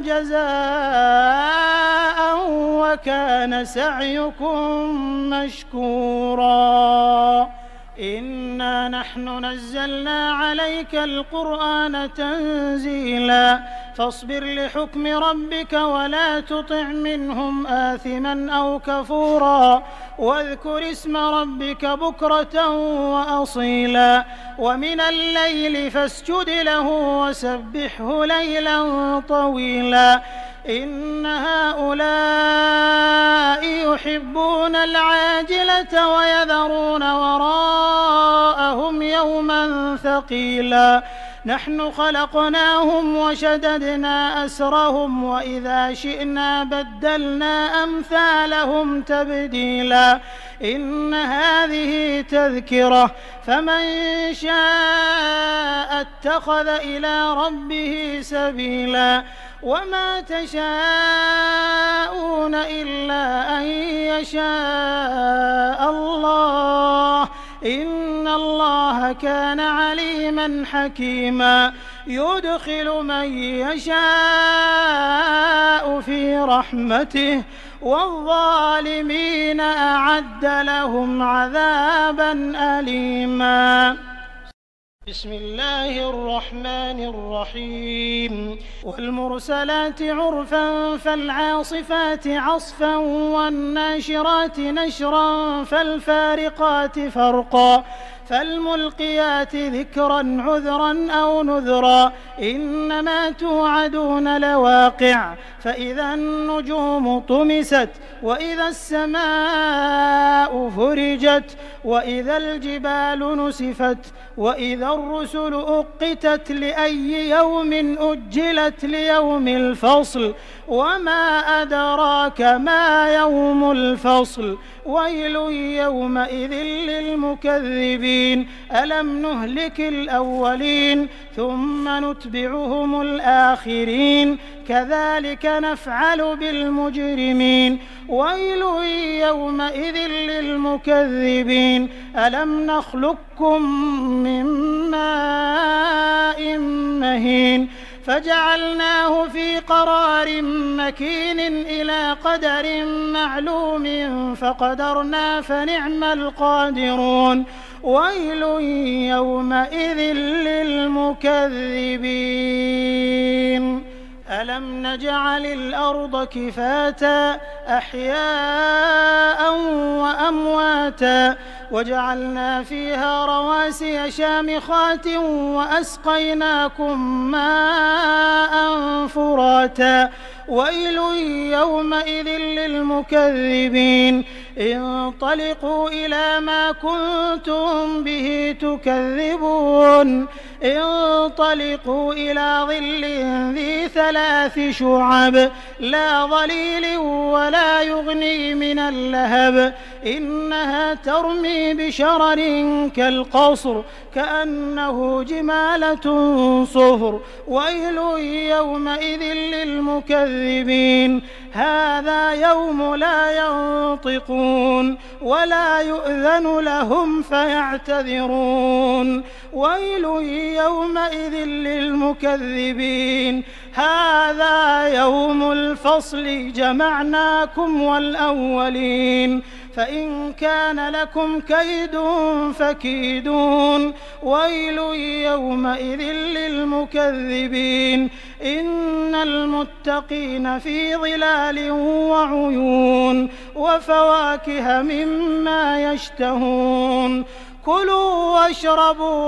جزاء وكان سعيكم مشكورا إنا نحن نزلنا عليك القرآن تنزيلا فاصبر لحكم ربك ولا تطع منهم آثما أو كفورا واذكر اسم ربك بكرة وأصيلا ومن الليل فاسجد له وسبحه ليلا طويلا إن هؤلاء يحبون العاجلة ويذرون وراءهم يوما ثقيلا نحن خلقناهم وشددنا أسرهم وإذا شئنا بدلنا أمثالهم تبديلا إن هذه تذكرة فمن شاء اتخذ إلى ربه سبيلا وما تشاءون إلا أن يشاء الله إن الله كان عليما حكيما يدخل من يشاء في رحمته والظالمين أعد لهم عذابا أليما بسم الله الرحمن الرحيم والمرسلات عرفا فالعاصفات عصفا والناشرات نشرا فالفارقات فرقا فالملقيات ذكرا عذرا أو نذرا إنما توعدون لواقع فإذا النجوم طمست وإذا السماء فرجت وإذا الجبال نسفت وإذا الرسل أقتت لأي يوم أجلت ليوم الفصل وما أدراك ما يوم الفصل ويل يومئذ للمكذبين ألم نهلك الأولين ثم نتبعهم الآخرين كذلك نفعل بالمجرمين ويل يومئذ للمكذبين ألم نخلقكم من ماء مهين فجعلناه في قرار مكين إلى قدر معلوم فقدرنا فنعم القادرون ويل يومئذ للمكذبين ألم نجعل الأرض كفاتا أحياء وأمواتا وجعلنا فيها رواسي شامخات وأسقيناكم ماء فراتا ويل يومئذ للمكذبين انطلقوا إلى ما كنتم به تكذبون انطلقوا إلى ظل ذي 3 شعب لا ظليل ولا يغني من اللهب إنها ترمي بشرر كالقصر كأنه جمالة صفر ويل يومئذ للمكذبين هذا يوم لا ينطقون ولا يؤذن لهم فيعتذرون ويل يومئذ للمكذبين هذا يوم الفصل جمعناكم والأولين فإن كان لكم كيد فكيدون ويل يومئذ للمكذبين إن المتقين في ظلال وعيون وفواكه مما يشتهون كلوا واشربوا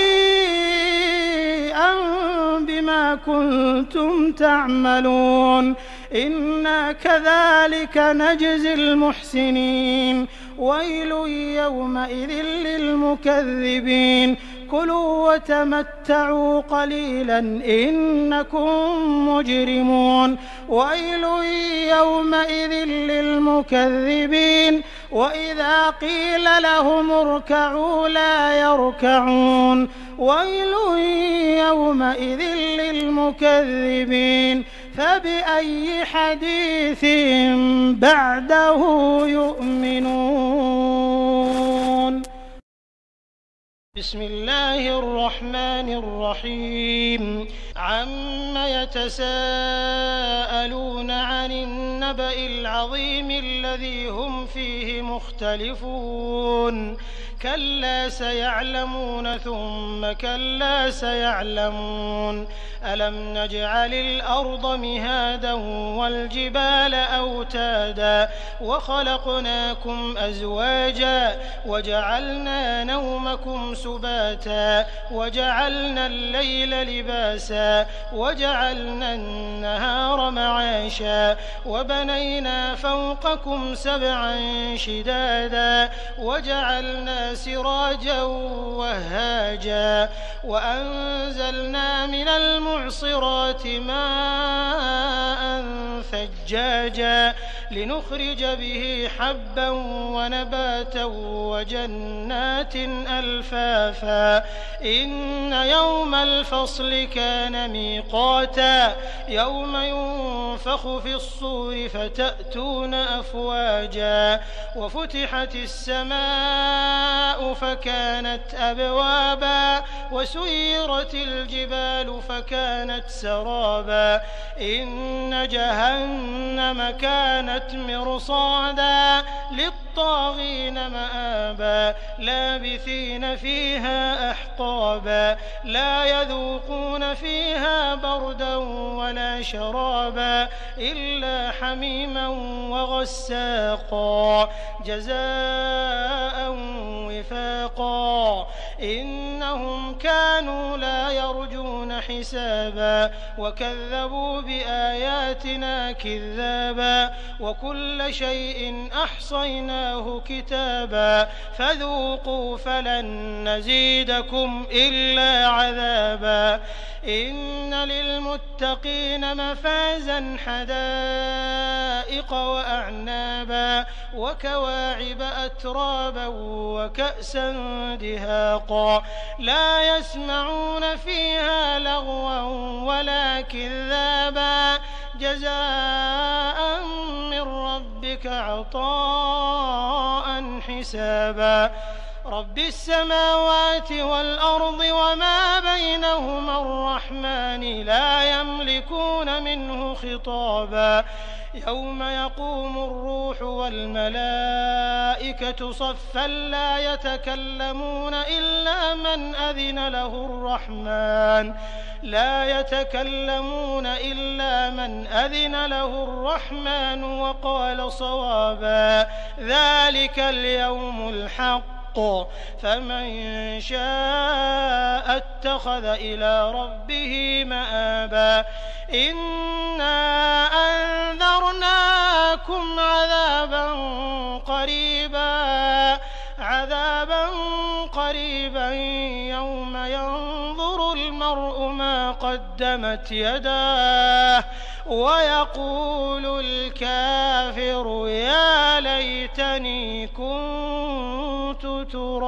هنيئا بما كنتم تعملون إنا كذلك نجزي المحسنين ويل يومئذ للمكذبين كلوا وتمتعوا قليلا إنكم مجرمون ويل يومئذ للمكذبين وإذا قيل لهم اركعوا لا يركعون ويل يومئذ للمكذبين فبأي حديث بعده يؤمنون بسم الله الرحمن الرحيم عم يتساءلون عن النبأ العظيم الذي هم فيه مختلفون كلا سيعلمون ثم كلا سيعلمون ألم نجعل الأرض مهادا والجبال أوتادا وخلقناكم أزواجا وجعلنا نومكم سباتا وجعلنا الليل لباسا وجعلنا النهار معاشا وبنينا وبنينا فوقكم سبعا شدادا وجعلنا سراجا وهاجا وأنزلنا من المعصرات ماء ثجاجا لنخرج به حبا ونباتا وجنات ألفافا إن يوم الفصل كان ميقاتا يوم ينفخ في الصور فتأتون أفواجا وفتحت السماء فكانت أبوابا وسيرت الجبال فكانت سرابا إن جهنم كانت مرصادا للطاغين مآبا لابثين فيها أحقابا لا يذوقون فيها بردا ولا شرابا إلا حميما وغساقا جزاء وفاقا إنهم كانوا لا يرجون حسابا وكذبوا بآياتنا كذابا وكل شيء أحصيناه كتابا فذوقوا فلن نزيدكم إلا عذابا إن للمتقين مفازا حدائق وأعنابا وكواعب أترابا وكأسا دهاقا لا يسمعون فيها لغوا ولا كذابا جزاء من ربك عطاء حسابا رب السماوات والأرض وما بينهما الرحمن لا يملكون منه خطابا يوم يقوم الروح والملائكة صفا لا يتكلمون إلا من أذن له الرحمن وقال صوابا ذلك اليوم الحق فمن شاء اتخذ إلى ربه مآبا إنا أنذرناكم عذابا قريبا يوم ينظر المرء ما قدمت يداه ويقول الكافر يا ليتني كنت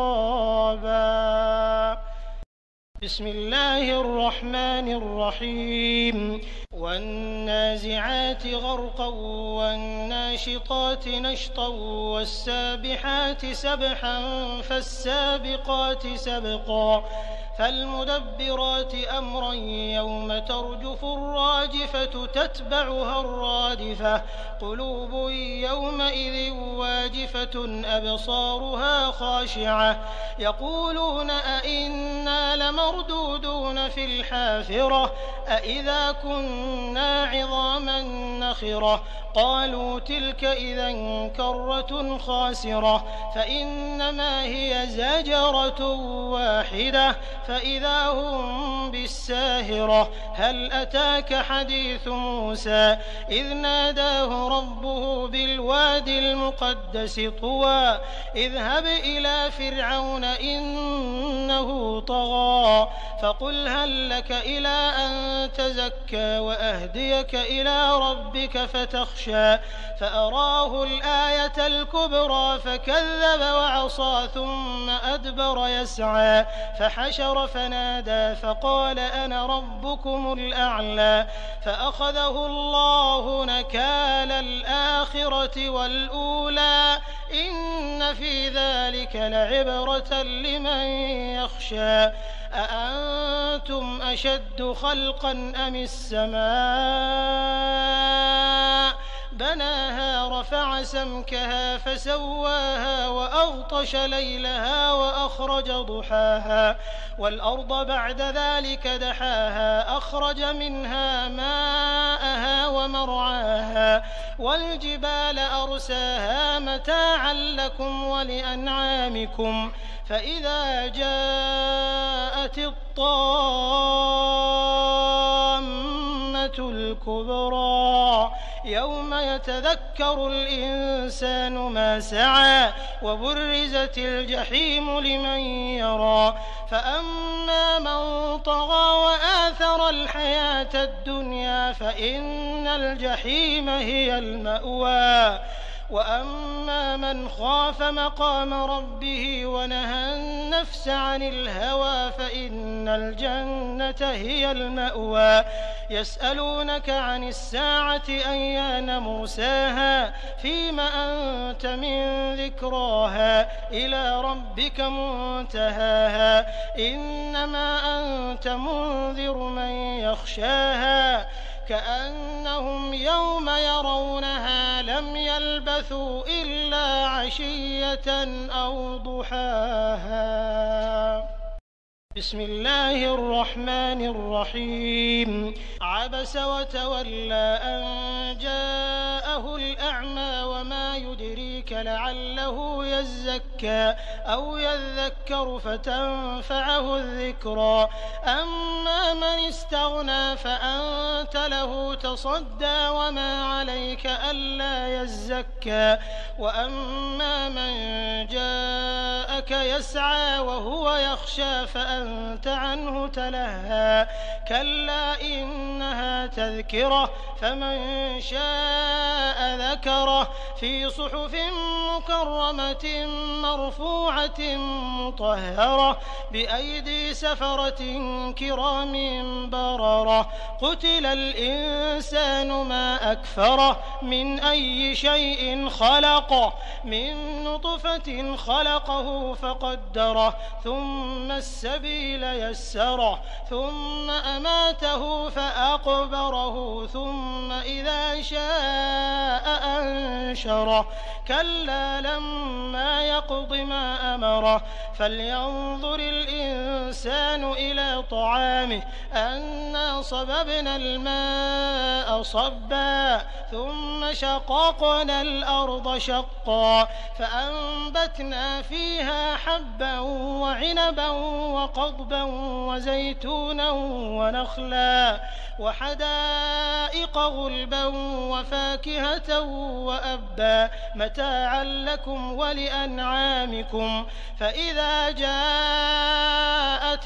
ترابا بسم الله الرحمن الرحيم والنازعات غرقا والناشطات نشطا والسابحات سبحا فالسابقات سبقا فالمدبرات أمرا يوم ترجف الراجفة تتبعها الرادفة قلوب يومئذ واجفة أبصارها خاشعة يقولون أئنا لمردودون في الحافرة أئذا كنا عظاما نخرة قالوا تلك إذا كرة خاسرة فإنما هي زجرة واحدة فإذا هم بالساهرة هل أتاك حديث موسى إذ ناداه ربه بالوادي المقدس طوى اذهب إلى فرعون إنه طغى فقل هل لك إلى أن تزكى وأهديك إلى ربك فتخشى فأراه الآية الكبرى فكذب وعصى ثم أدبر يسعى فحشر فنادى فقال أنا ربكم الأعلى فأخذه الله نكال الآخرة والأولى إن في ذلك لعبرة لمن يخشى أأنتم أشد خلقا أم السماء بناها رفع سمكها فسواها وأغطش ليلها وأخرج ضحاها والأرض بعد ذلك دحاها أخرج منها ماءها ومرعاها والجبال أرساها متاعا لكم ولأنعامكم فإذا جاءت الطامة الكبرى يوم يتذكر الإنسان ما سعى وبرزت الجحيم لمن يرى فأما من طغى وآثر الحياة الدنيا فإن الجحيم هي المأوى وأما من خاف مقام ربه ونهى النفس عن الهوى فإن الجنة هي المأوى يسألونك عن الساعة أيان مرساها فيم أنت من ذكراها إلى ربك منتهاها إنما أنت منذر من يخشاها كأنهم يوم يرونها لم يلبثوا إلا عشية أو ضحاها. بسم الله الرحمن الرحيم. عبس وتولى أن جاءه الأعمى وما يدريك لعله يزكى أو يذكر فتنفعه الذكرى أما من استغنى فأنت له تصدى وما عليك ألا يزكى وأما من جاءك يسعى وهو يخشى فأنت عنه تلهى كلا إنها تذكرة فمن شاء ذكره في صحف مكرمة مرفوعة مطهرة بأيدي سفرة كرام بررة قتل الإنسان ما أكفره من أي شيء خلقه من نطفة خلقه فقدره ثم السبيل يسره ثم أماته فأقبره ثم إذا شاء أنشره كلا لما يقض ما أمره فلينظر الإنسان إلى طعامه أنا صببنا الماء صبا ثم شققنا الأرض شقا فأنبتنا فيها حبا وعنبا وقضبا وزيتونا ونخلا وحدائق غلبا وفاكهة وأبا متاعا لكم ولأنعامكم فإذا جاءت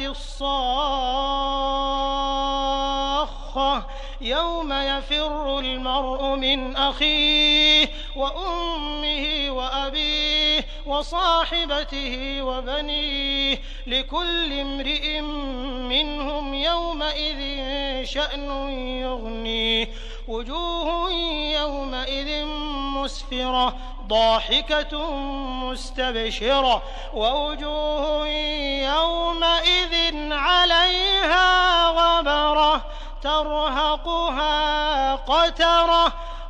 الصاخة يوم يفر المرء من أخيه وأمه وأبيه وصاحبته وبنيه لكل امرئ منهم يومئذ شأن يغنيه وجوه يومئذ مسفرة ضاحكة مستبشرة ووجوه يومئذ عليها غبرة ترهقها قترة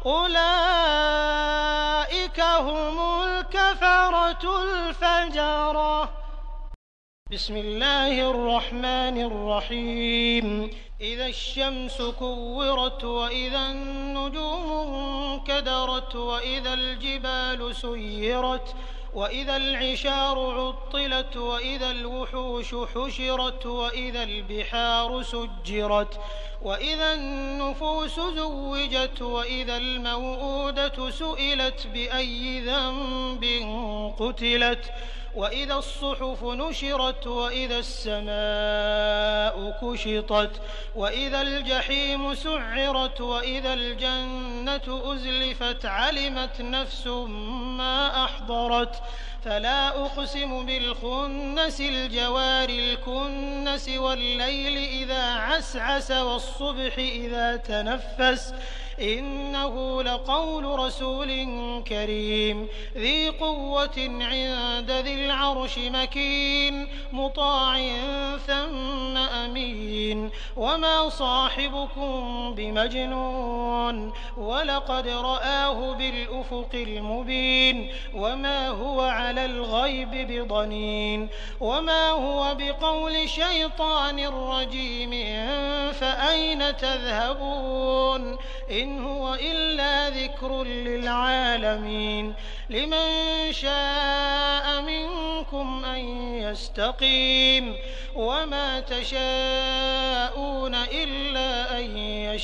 أولئك هم الكفرة الفجرة. بسم الله الرحمن الرحيم. إذا الشمس كورت وإذا النجوم انكدرت وإذا الجبال سيرت وإذا العشار عطلت وإذا الوحوش حشرت وإذا البحار سجرت وإذا النفوس زوجت وإذا الموءودة سئلت بأي ذنب قتلت وإذا الصحف نشرت وإذا السماء كشطت وإذا الجحيم سعرت وإذا الجنة أزلفت علمت نفس ما أحضرت فلا أقسم بالخنس الجوار الكنس والليل إذا عسعس والصبح إذا تنفس إنه لقول رسول كريم ذي قوة عند ذي العرش مكين مطاع ثم أمين وما صاحبكم بمجنون ولقد رآه بالأفق المبين وما هو على الغيب بضنين وما هو بقول شيطان رجيم فأين تذهبون إن هو إلا ذكر للعالمين لمن شاء منكم منكم أن يستقيم وما تشاءون إلا أن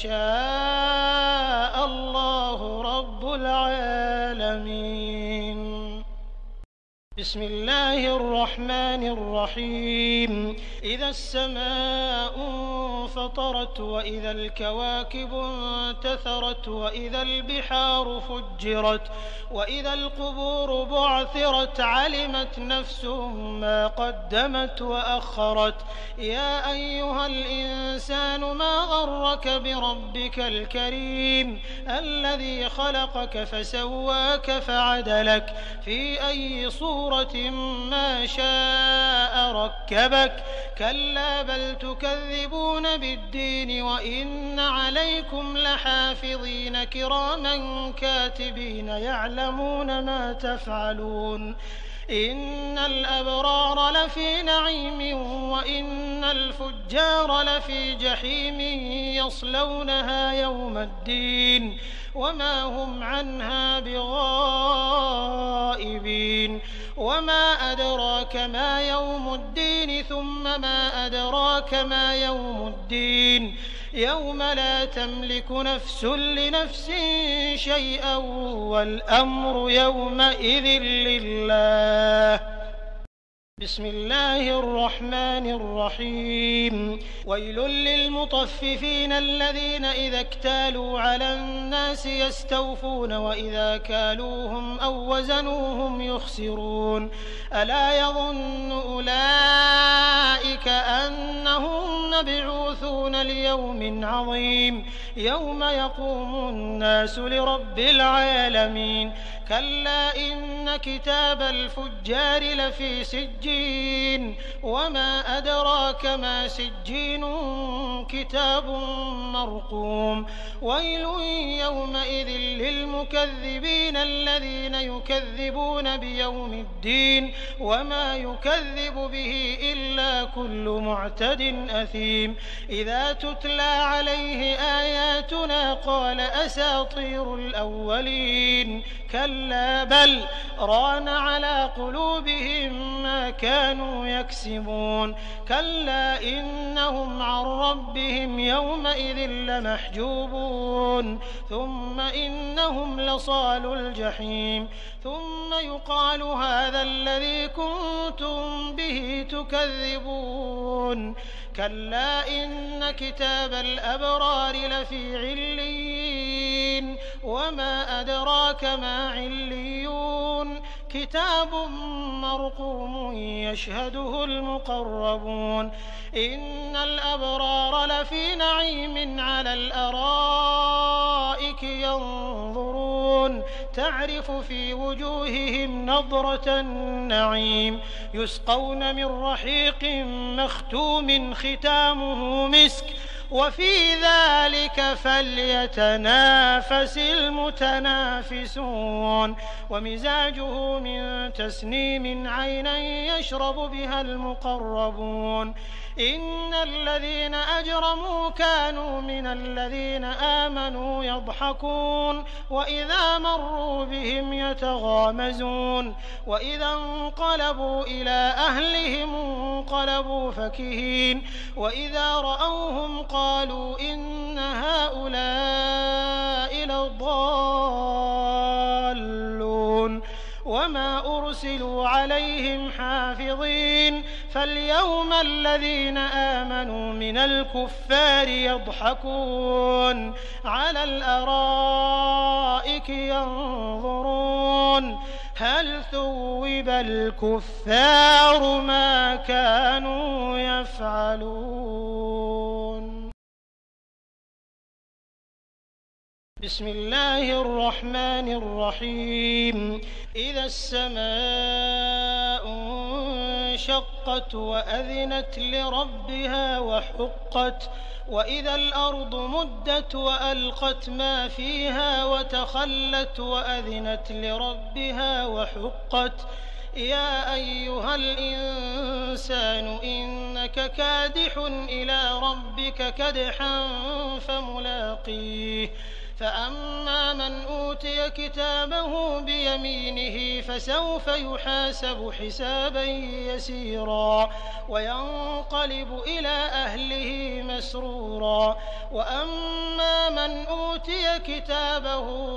يشاء الله رب العالمين. بسم الله الرحمن الرحيم. إذا السماء انفطرت وإذا الكواكب انتثرت وإذا البحار فجرت وإذا القبور بعثرت علمت نفس ما قدمت وأخرت. يا أيها الإنسان ما غرك بربك الكريم الذي خلقك فسواك فعدلك في أي صورة ما شاء ركبك. كلا بل تكذبون بالدين وإن عليكم لحافظين كراما كاتبين يعلمون ما تفعلون. إن الأبرار لفي نعيم وإن الفجار لفي جحيم يصلونها يوم الدين وما هم عنها بغائبين. وما أدراك ما يوم الدين ثم ما أدراك ما يوم الدين يوم لا تملك نفس لنفس شيئا والأمر يومئذ لله. بسم الله الرحمن الرحيم. ويل للمطففين الذين إذا اكتالوا على الناس يستوفون وإذا كالوهم أو وزنوهم يخسرون. ألا يظن أولئك أنهم مبعوثون ليوم عظيم يوم يقوم الناس لرب العالمين. كلا إن كتاب الفجار لفي سجين وما أدراك ما سجين كتاب مرقوم. ويل يومئذ للمكذبين الذين يكذبون بيوم الدين وما يكذب به إلا كل معتد أثيم. إذا تتلى عليه آياتنا قال أساطير الأولين. كلا بل ران على قلوبهم ما كانوا يكسبون. كلا إنهم عن ربهم يومئذ لمحجوبون ثم إنهم لصالو الجحيم. ثم يقال هذا الذي كنتم به تكذبون. كلا إن كتاب الأبرار لفي عليين وما أدراك ما عليون. كتاب مرقوم يشهده المقربون. إن الأبرار لفي نعيم على الأرائك ينظرون تعرف في وجوههم نضرة النعيم. يسقون من رحيق مختوم ختامه مسك وفي ذلك فليتنافس المتنافسون. ومزاجه من تسنيم عينا يشرب بها المقربون. إن الذين أجرموا كانوا من الذين آمنوا يضحكون وإذا مروا بهم يتغامزون وإذا انقلبوا إلى أهلهم انقلبوا فكهين وإذا رأوهم قالوا إن هؤلاء لضالون. وما أرسلوا عليهم حافظين. فاليوم الذين آمنوا من الكفار يضحكون على الأرائك ينظرون هل ثوب الكفار ما كانوا يفعلون. بسم الله الرحمن الرحيم. إذا السماء انشقت وأذنت لربها وحقت وإذا الأرض مدت وألقت ما فيها وتخلت وأذنت لربها وحقت. يا أيها الإنسان إنك كادح إلى ربك كدحا فملاقيه فأما من أوتي كتابه بيمينه فسوف يحاسب حسابا يسيرا وينقلب إلى أهله مسرورا وأما من أوتي كتابه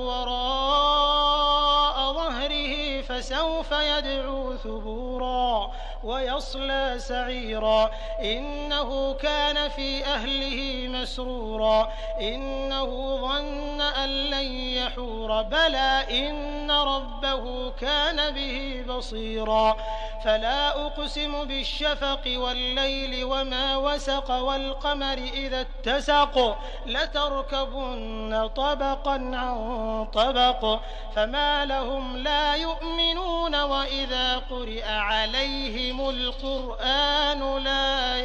وراء ظهره فسوف يدعو ثبورا ويصلى سعيرا إنه كان في أهله مسرورا إنه ظن أن لن يحور بلى إن ربه كان به بصيرا فلا أقسم بالشفق والليل وما وسق والقمر إذا اتسق لتركبن طبقا عن طبق فما لهم لا يؤمنون وإذا قرئ عليهم القرآن لا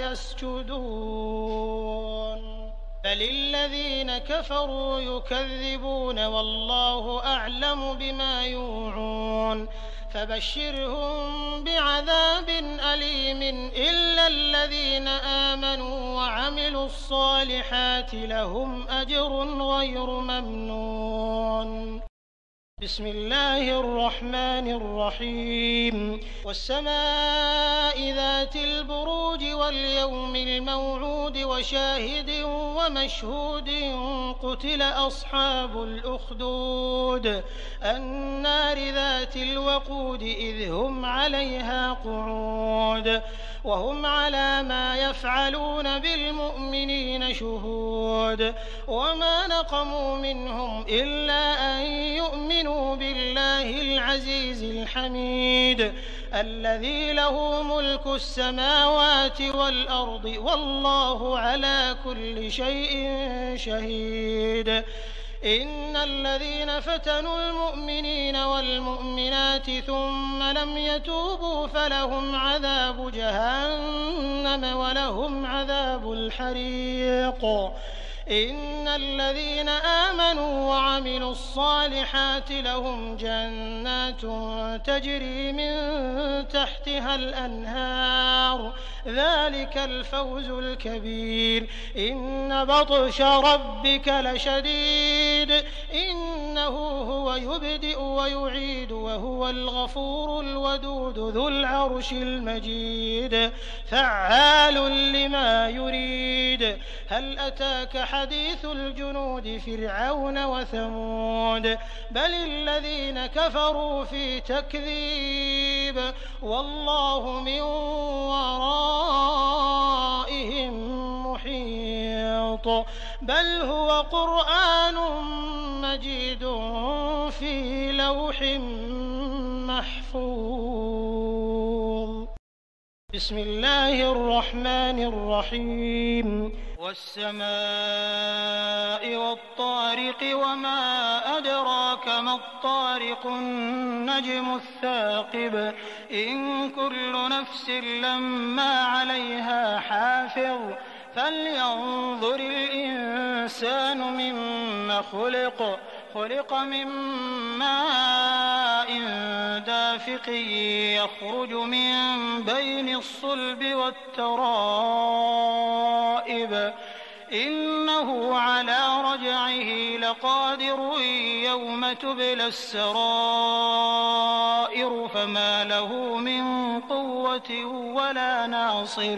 يسجدون بل الذين كفروا يكذبون والله أعلم بما يوعون فبشرهم بعذاب أليم إلا الذين آمنوا وعملوا الصالحات لهم أجر غير ممنون بسم الله الرحمن الرحيم والسماء ذات البروج واليوم الموعود وشاهد ومشهود قتل أصحاب الأخدود النار ذات الوقود إذ هم عليها قعود وهم على ما يفعلون بالمؤمنين شهود وما نقموا منهم إلا أن يؤمنوا بالله العزيز الحميد الذي له ملك السماوات والأرض والله على كل شيء شهيد إن الذين فتنوا المؤمنين والمؤمنات ثم لم يتوبوا فلهم عذاب جهنم ولهم عذاب الحريق إن الذين آمنوا وعملوا الصالحات لهم جنات تجري من تحتها الأنهار ذلك الفوز الكبير إن بطش ربك لشديد إنه هو يبدئ ويعيد وهو الغفور الودود ذو العرش المجيد فعال لما يريد هل أتاك حديث الجنود فرعون وثمود بل الذين كفروا في تكذيب والله من ورائهم محيط بل هو قرآن مجيد في لوح محفوظ بسم الله الرحمن الرحيم والسماء والطارق وما أدراك ما الطارق النجم الثاقب إن كل نفس لما عليها حافظ فلينظر الإنسان مما خلق من ماء دافق يخرج من بين الصلب والترائب إنه على رجعه لقادر يوم تبلى السرائر فما له من قوة ولا ناصر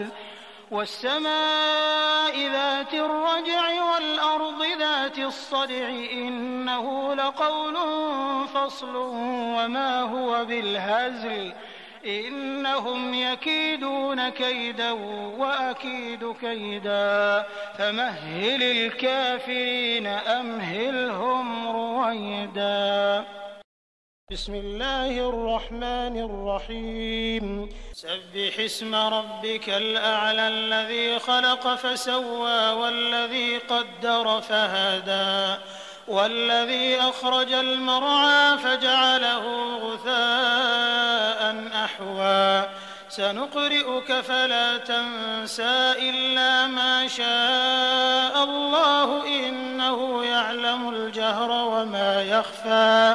والسماء ذات الرجع والأرض ذات الصدع إنه لقول فصل وما هو بالهزل إنهم يكيدون كيدا وأكيد كيدا فمهل الكافرين أمهلهم رويدا بسم الله الرحمن الرحيم سبح اسم ربك الأعلى الذي خلق فسوى والذي قدر فهدى والذي أخرج المرعى فجعله غثاء أحوى سنقرئك فلا تنسى إلا ما شاء الله إنه يعلم الجهر وما يخفى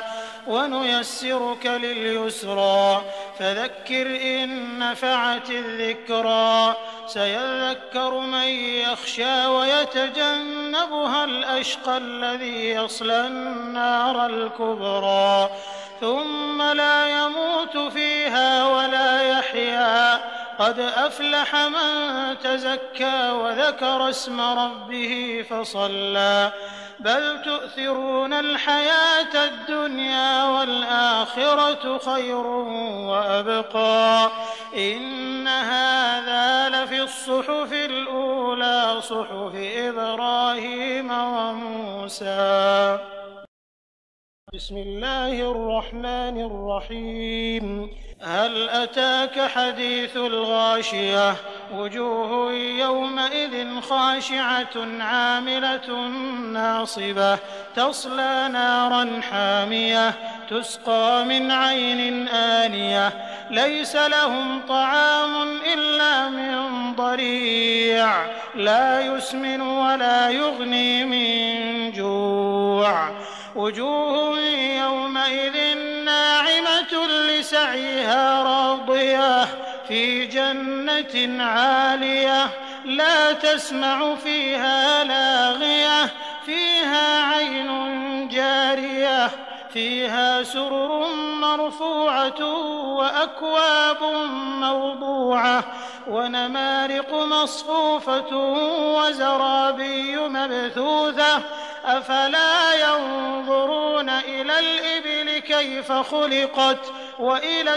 ونيسرك لليسرى فذكر إن نفعت الذكرى سيذكر من يخشى ويتجنبها الأشقى الذي يصلى النار الكبرى ثم لا يموت فيها ولا يحيا قد أفلح من تزكى وذكر اسم ربه فصلى بل تؤثرون الحياة الدنيا والآخرة خير وأبقى إن هذا لفي الصحف الأولى صحف إبراهيم وموسى. بسم الله الرحمن الرحيم هل أتاك حديث الغاشية وجوه يومئذ خاشعة عاملة ناصبة تصلى نارا حامية تسقى من عين آنية ليس لهم طعام إلا من ضريع لا يسمن ولا يغني من جوع وجوه يومئذ ناعمة لسعيها راضية في جنة عالية لا تسمع فيها لاغية فيها عين جارية فيها سرر مرفوعة وأكواب موضوعة ونمارق مصفوفة وزرابي مبثوثة أفلا ينظرون إلى الإبل كيف خلقت وإلى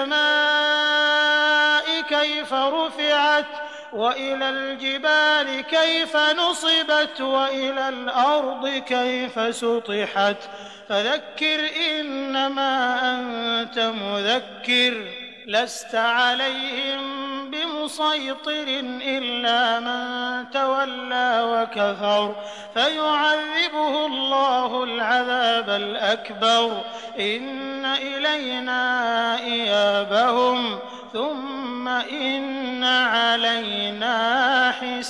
السماء كيف رفعت وإلى الجبال كيف نصبت وإلى الأرض كيف سطحت فذكر إنما أنت مذكر لست عليهم بمسيطر إلا من تولى وكفر فيعذبه الله العذاب الأكبر إن إلينا إيابهم ثم إن علينا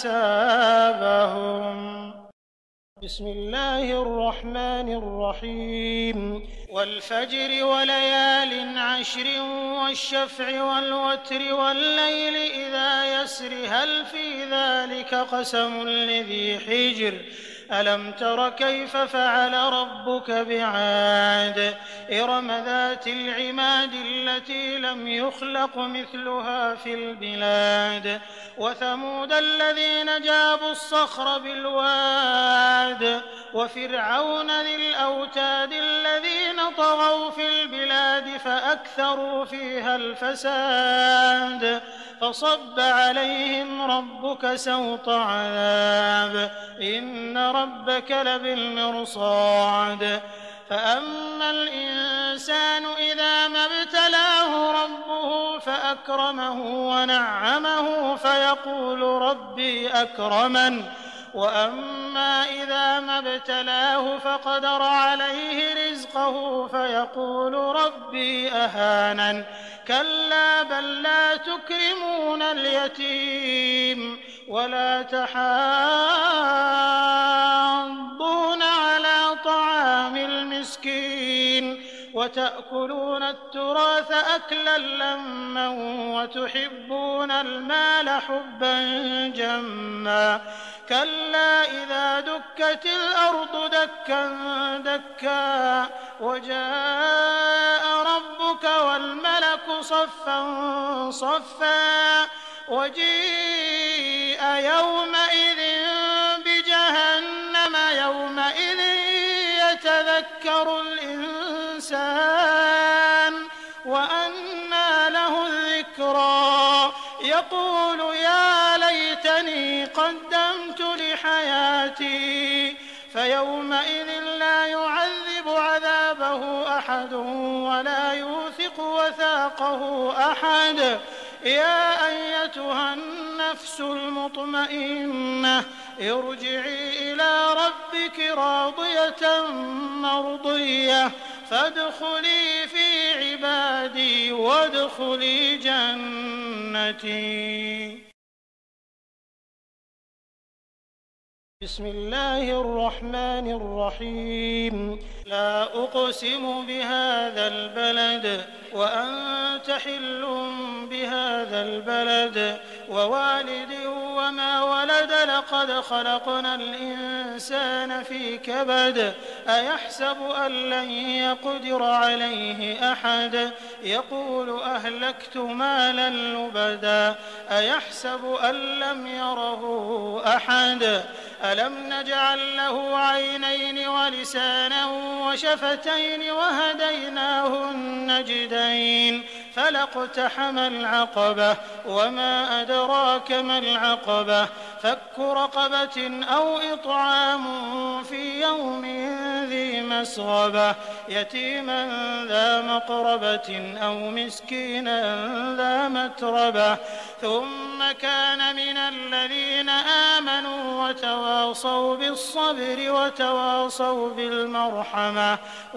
حسابهم. بسم الله الرحمن الرحيم والفجر وليال عشر والشفع والوتر والليل إذا يسر هل في ذلك قسم لذي حجر ألم تر كيف فعل ربك بعاد إرم ذات العماد التي لم يخلق مثلها في البلاد وثمود الذين جابوا الصخر بالواد وفرعون ذي الأوتاد الذين طغوا في البلاد فأكثروا فيها الفساد فصب عليهم ربك سوط عذاب إن ربك لبالمرصاد فأما الإنسان إذا ما ابتلاه ربه فأكرمه ونعمه فيقول ربي أكرمن وأما إذا ما ابتلاه فقدر عليه رزقه فيقول ربي أهانن كلا بل لا تكرمون اليتيم ولا تحاضون على طعام المسكين وتأكلون التراث أكلا لما وتحبون المال حبا جما كلا إذا دكت الأرض دكا دكا وجاء ربك والملك صفا صفا وجيء يومئذ بجهنم يومئذ يتذكر الإنسان وأنى له الذكرى يقول يا ليتني قدمت لحياتي فيومئذ لا يعذب عذابه أحد ولا يوثق وثاقه أحد يا أيتها النفس المطمئنة ارجعي إلى ربك راضية مرضية فادخلي في عبادي وادخلي جنتي. بسم الله الرحمن الرحيم لا أقسم بهذا البلد وأنت حل بهذا البلد ووالد وما ولد لقد خلقنا الإنسان في كبد أيحسب أن لن يقدر عليه أحد يقول أهلكت مالا لبدا أيحسب أن لم يره أحد ألم نجعل له عينين ولسانا وشفتين وهديناه النجدين فلاقتحم العقبة وما أدراك ما العقبة فك رقبة أو إطعام في يوم ذي مسغبة يتيما ذا مقربة أو مسكينا ذا متربة ثم كان من الذين آمنوا وتواصوا بالصبر وتواصوا بالمرحمة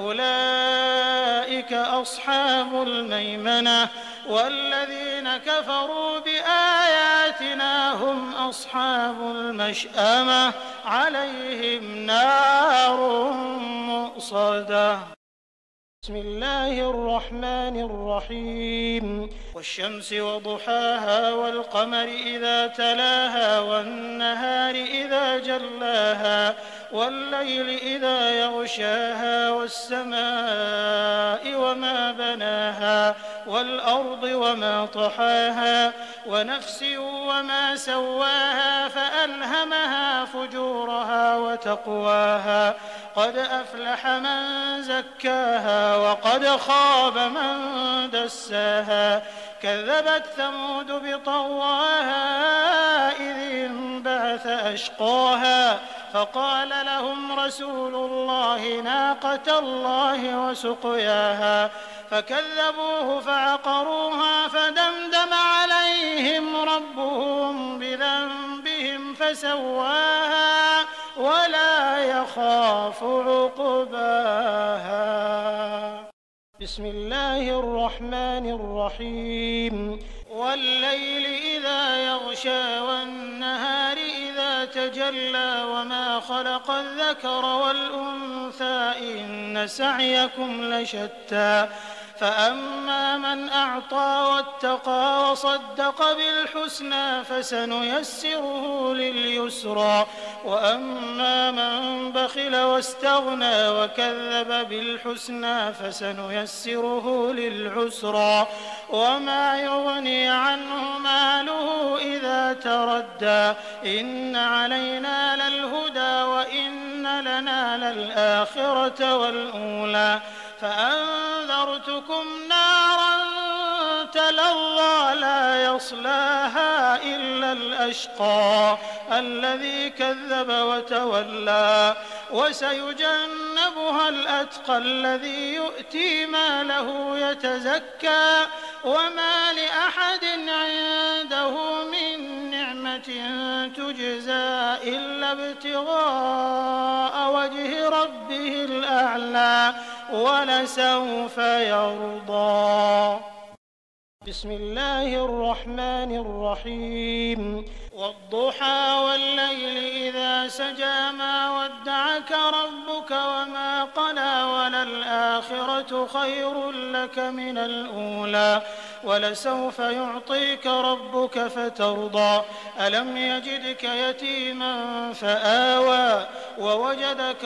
أولئك أصحاب الميمنة والذين كفروا بآياتنا هم أصحاب المشأمة عليهم نار مؤصدة. بسم الله الرحمن الرحيم والشمس وضحاها والقمر إذا تلاها والنهار إذا جلاها والليل إذا يغشاها والسماء وما بناها والأرض وما طحاها ونفس وما سواها فألهمها فجورها وتقواها قد أفلح من زكاها وقد خاب من دساها كذبت ثمود بطغواها إذ انبعث أشقاها فقال لهم رسول الله ناقة الله وسقياها فكذبوه فعقروها فدمدم عليهم ربهم بذنبهم فسواها ولا يخاف عقباها. بسم الله الرحمن الرحيم والليل إذا يغشى والنهار إذا تجلى وما خلق الذكر والأنثى إن سعيكم لشتى فأما من أعطى واتقى وصدق بالحسنى فسنيسره لليسرى وأما من بخل واستغنى وكذب بالحسنى فسنيسره للعسرى وما يغني عنه ماله إذا تردى إن علينا للهدى وإن لنا للآخرة والأولى فأنذرتكم نارا تلظى لا يصلاها إلا الأشقى الذي كذب وتولى وسيجنبها الأتقى الذي يؤتي ماله يتزكى وما لأحد عنده من نعمة تجزى إلا ابتغاء وجه ربه الأعلى ولسوف يرضى. بسم الله الرحمن الرحيم والضحى والليل إذا سجى ما ودعك ربك وما قلى وللآخرة خير لك من الأولى ولسوف يعطيك ربك فترضى ألم يجدك يتيما فآوى ووجدك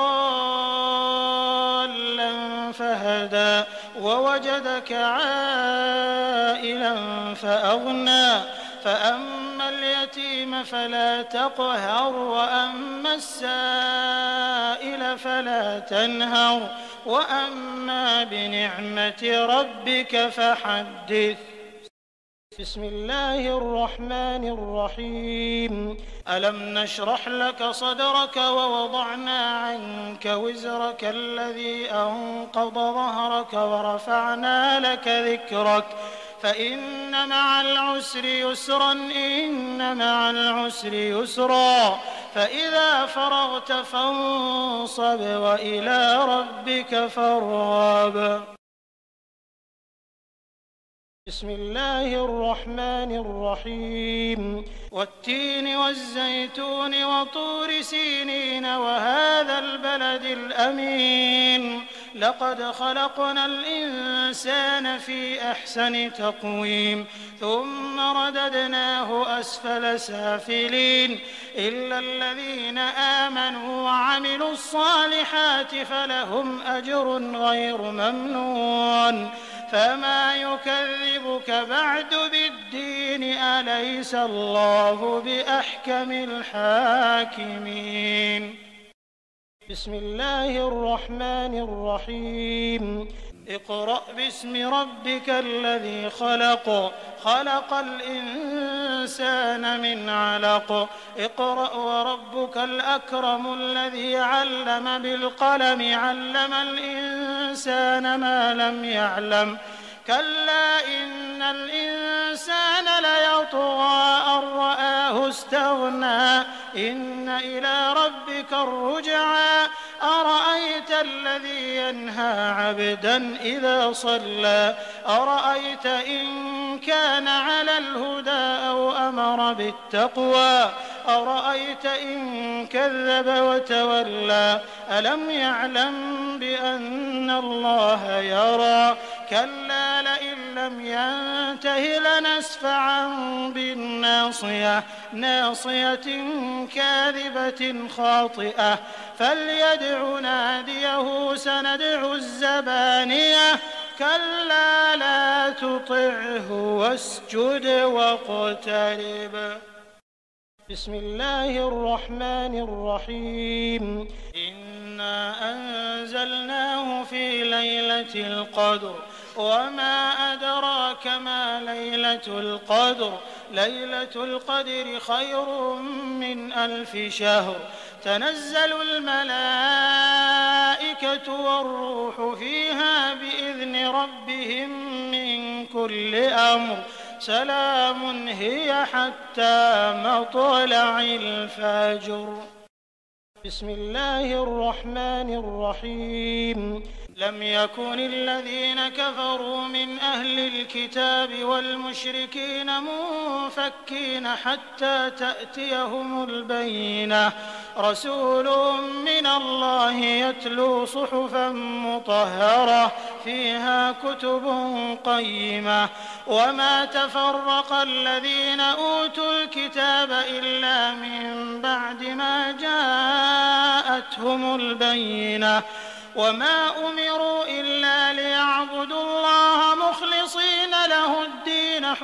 ضالا فهدى ووجدك عائلا فأغنى فأما اليتيم فلا تقهر وأما السائل فلا تنهر وأما بنعمة ربك فحدث. بسم الله الرحمن الرحيم ألم نشرح لك صدرك ووضعنا عنك وزرك الذي أنقض ظهرك ورفعنا لك ذكرك فإن مع العسر يسرا إن مع العسر يسرا فإذا فرغت فانصب وإلى ربك فارغب. بسم الله الرحمن الرحيم والتين والزيتون وطور سينين وهذا البلد الأمين لقد خلقنا الإنسان في أحسن تقويم ثم رددناه أسفل سافلين إلا الذين آمنوا وعملوا الصالحات فلهم أجر غير ممنون فما يكذبك بعد بالدين أليس الله بأحكم الحاكمين بسم الله الرحمن الرحيم اقرأ باسم ربك الذي خلق خلق الإنسان من علق اقرأ وربك الأكرم الذي علم بالقلم علم الإنسان ما لم يعلم كلا إن الإنسان ليطغى أن رآه استغنى إن إلى ربك الرجعى أرأيت الذي ينهى عبدا إذا صلى أرأيت إن كان على الهدى أو أمر بالتقوى أرأيت إن كذب وتولى ألم يعلم بأن الله يرى كلا لئن لم ينته لنسفعا بالناصية ناصية كاذبة خاطئة فليدع ناديه سندع الزبانية كلا لا تطعه واسجد واقترب بسم الله الرحمن الرحيم إنا أنزلناه في ليلة القدر وما أدراك ما ليلة القدر ليلة القدر خير من 1000 شهر تنزل الملائكة والروح فيها بإذن ربهم من كل أمر سلام هي حتى مطلع الفجر بسم الله الرحمن الرحيم لم يكن الذين كفروا من أهل الكتاب والمشركين منفكين حتى تأتيهم البينة رسول من الله يتلو صحفا مطهرة فيها كتب قيمة وما تفرق الذين أوتوا الكتاب إلا من بعد ما جاءتهم البينة وما أمروا إلا ليعبدوا الله مخلصين له الدين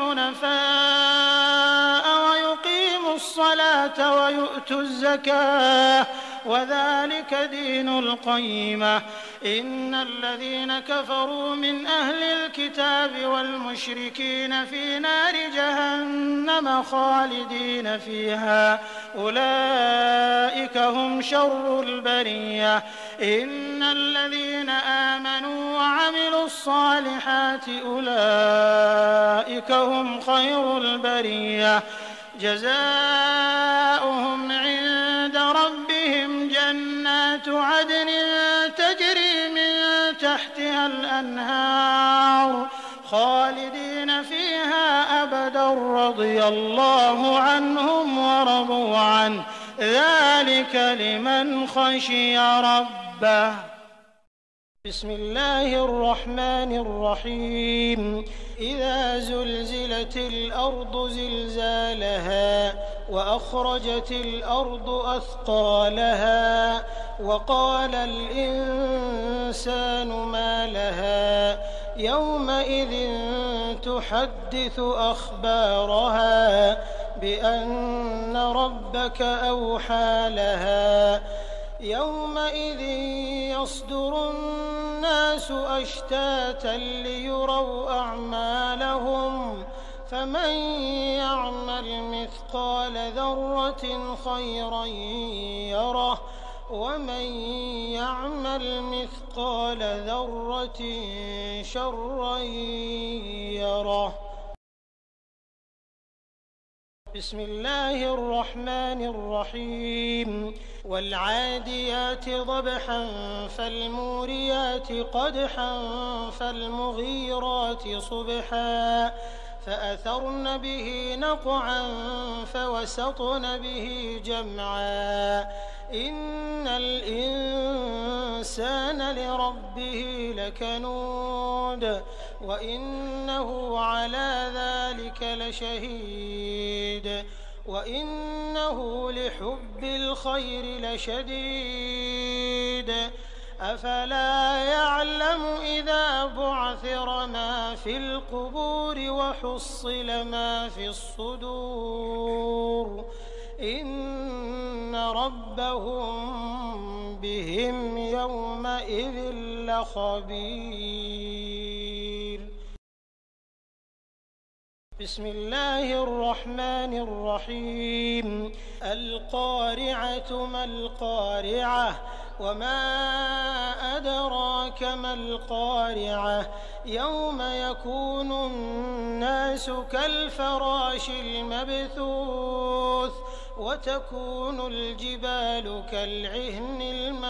حنفاء ويقيموا الصلاة ويؤتوا الزكاة وذلك دين القيمة إن الذين كفروا من أهل الكتاب والمشركين في نار جهنم خالدين فيها أولئك هم شر البرية إن الذين آمنوا وعملوا الصالحات أولئك هم خير البرية جزاؤهم عند ربهم جنات عدن تجري من تحتها الأنهار خالدين فيها أبدا رضي الله عنهم ورضوا عنه ذلك لمن خشي ربه بسم الله الرحمن الرحيم إذا زلزلت الأرض زلزالها وأخرجت الأرض أثقالها وقال الإنسان ما لها يومئذ تحدث أخبارها بأن ربك أوحى لها يومئذ يصدر الناس أشتاتا ليروا أعمالهم فمن يعمل مثقال ذرة خيرا يره ومن يعمل مثقال ذرة شرا يره بسم الله الرحمن الرحيم والعاديات ضبحا فالموريات قدحا فالمغيرات صبحا فأثرن به نقعا فوسطن به جمعا إن الإنسان لربه لكنود وإنه على ذلك لشهيد وإنه لحب الخير لشديد أفلا يعلم إذا بعثر ما في القبور وحصل ما في الصدور إن ربهم بهم يومئذ لخبير. بسم الله الرحمن الرحيم القارعة ما القارعة وما أدراك ما القارعة يوم يكون الناس كالفراش المبثوث وتكون الجبال كالعهن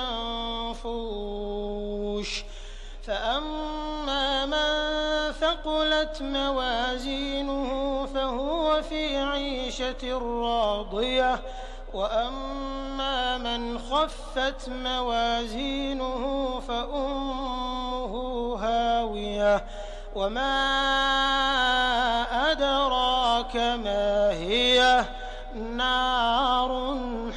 المنفوش فأما من ثقلت موازينه فهو في عيشة راضية وأما من خفت موازينه فأمه هاوية وما أدراك ما هي نار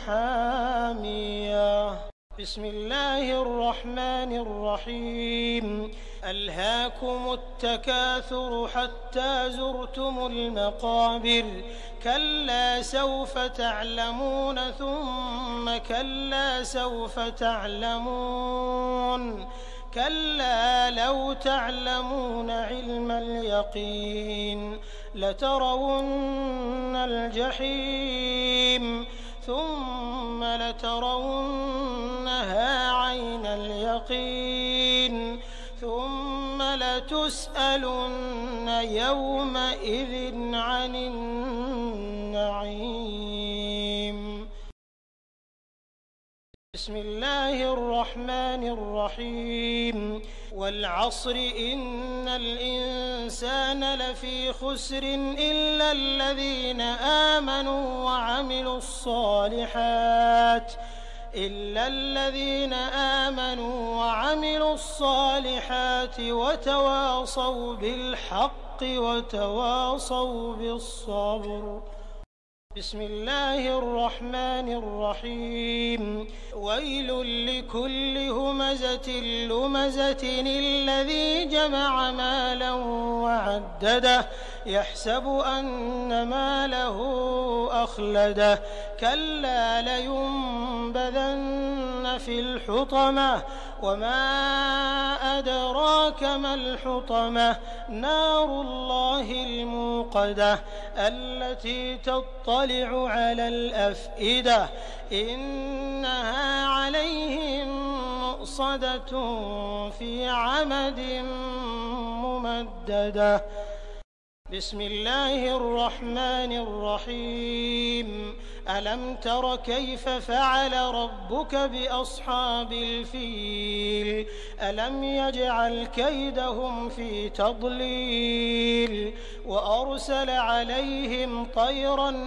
حامية. بسم الله الرحمن الرحيم ألهاكم التكاثر حتى زرتم المقابر كلا سوف تعلمون ثم كلا سوف تعلمون كلا لو تعلمون علم اليقين لترون الجحيم ثم لترونها عين اليقين ثم لتسألن يومئذ عن النعيم. بسم الله الرحمن الرحيم والعصر إن الإنسان لفي خسر إلا الذين آمنوا وعملوا الصالحات وتواصوا بالحق وتواصوا بالصبر. بسم الله الرحمن الرحيم ويل لكل همزة لمزة الذي جمع مالا وعدده يحسب أن ماله أخلده كلا لينبذن في الحطمة وما أدراك ما الحطمة نار الله الموقدة التي تطلع على الأفئدة إنها عليهم مؤصدة في عمد ممددة. بسم الله الرحمن الرحيم ألم تر كيف فعل ربك بأصحاب الفيل ألم يجعل كيدهم في تضليل وأرسل عليهم طيرا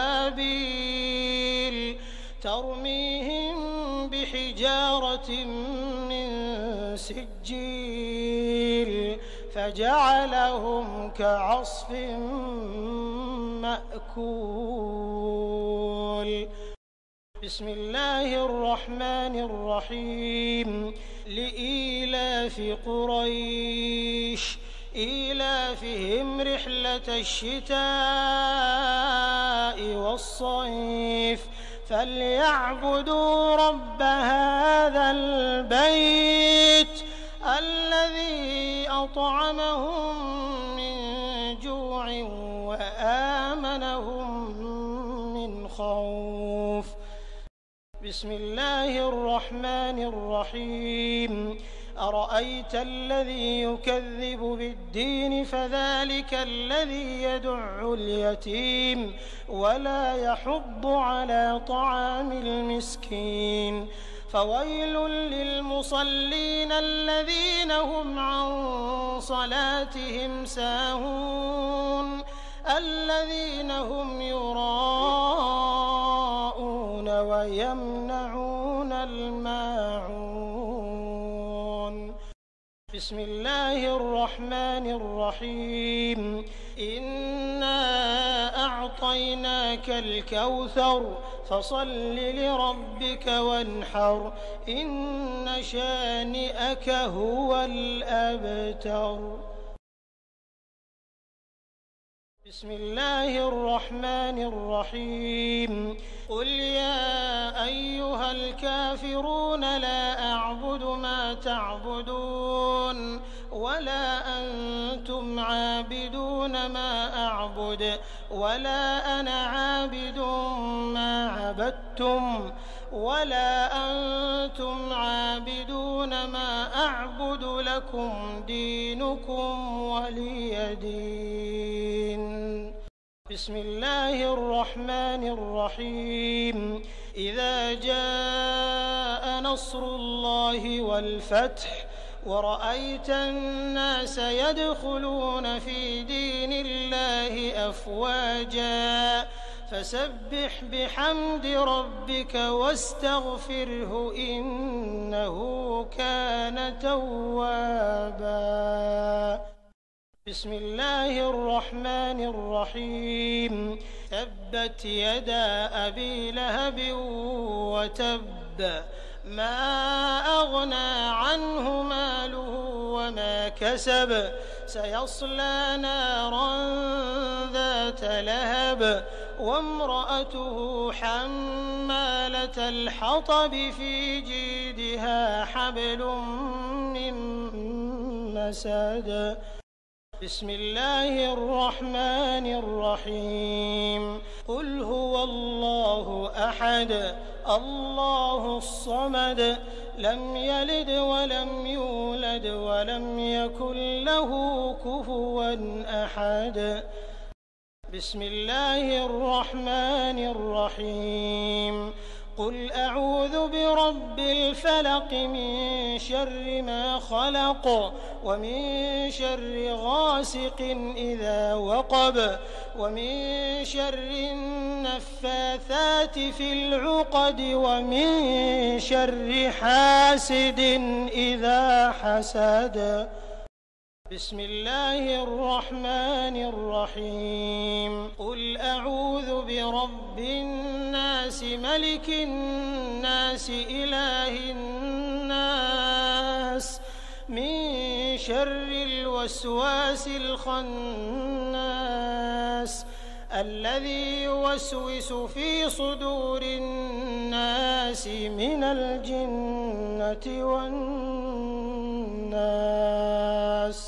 أبابيل ترميهم بحجارة من سجيل فجعلهم كعصف مأكول. بسم الله الرحمن الرحيم لإيلاف قريش إيلافهم رحلة الشتاء والصيف فليعبدوا رب هذا البيت الذي أطعمهم من جوع وآمنهم من خوف. بسم الله الرحمن الرحيم أرأيت الذي يكذب بالدين فذلك الذي يدع اليتيم ولا يحض على طعام المسكين فويل للمصلين الذين هم عن صلاتهم ساهون الذين هم يراءون ويمنعون الماعون بسم الله الرحمن الرحيم إنا أعطيناك الكوثر فصل لربك وانحر إن شانئك هو الأبتر بسم الله الرحمن الرحيم قل يا أيها الكافرون لا أعبد ما تعبدون ولا أنتم عابدون ما أعبد ولا أنا عابد ما عبدتم ولا أنتم عابدون ما أعبد لكم دينكم ولي دين بسم الله الرحمن الرحيم إذا جاء نصر الله والفتح ورأيت الناس يدخلون في دين الله أفواجا فسبح بحمد ربك واستغفره إنه كان توابا بسم الله الرحمن الرحيم تبت يدا أبي لهب وتب ما أغنى عنه ماله وما كسب سيصلى نارا ذات لهب وامرأته حمالة الحطب في جيدها حبل من مسد بسم الله الرحمن الرحيم قل هو الله أحد الله الصمد لم يلد ولم يولد ولم يكن له كفوا أحد بسم الله الرحمن الرحيم قل أعوذ برب الفلق من شر ما خلق ومن شر غاسق إذا وقب ومن شر النفاثات في العقد ومن شر حاسد إذا حسد بسم الله الرحمن الرحيم قل أعوذ برب الناس ملك الناس إله الناس من شر الوسواس الخناس الذي يوسوس في صدور الناس من الجنة والناس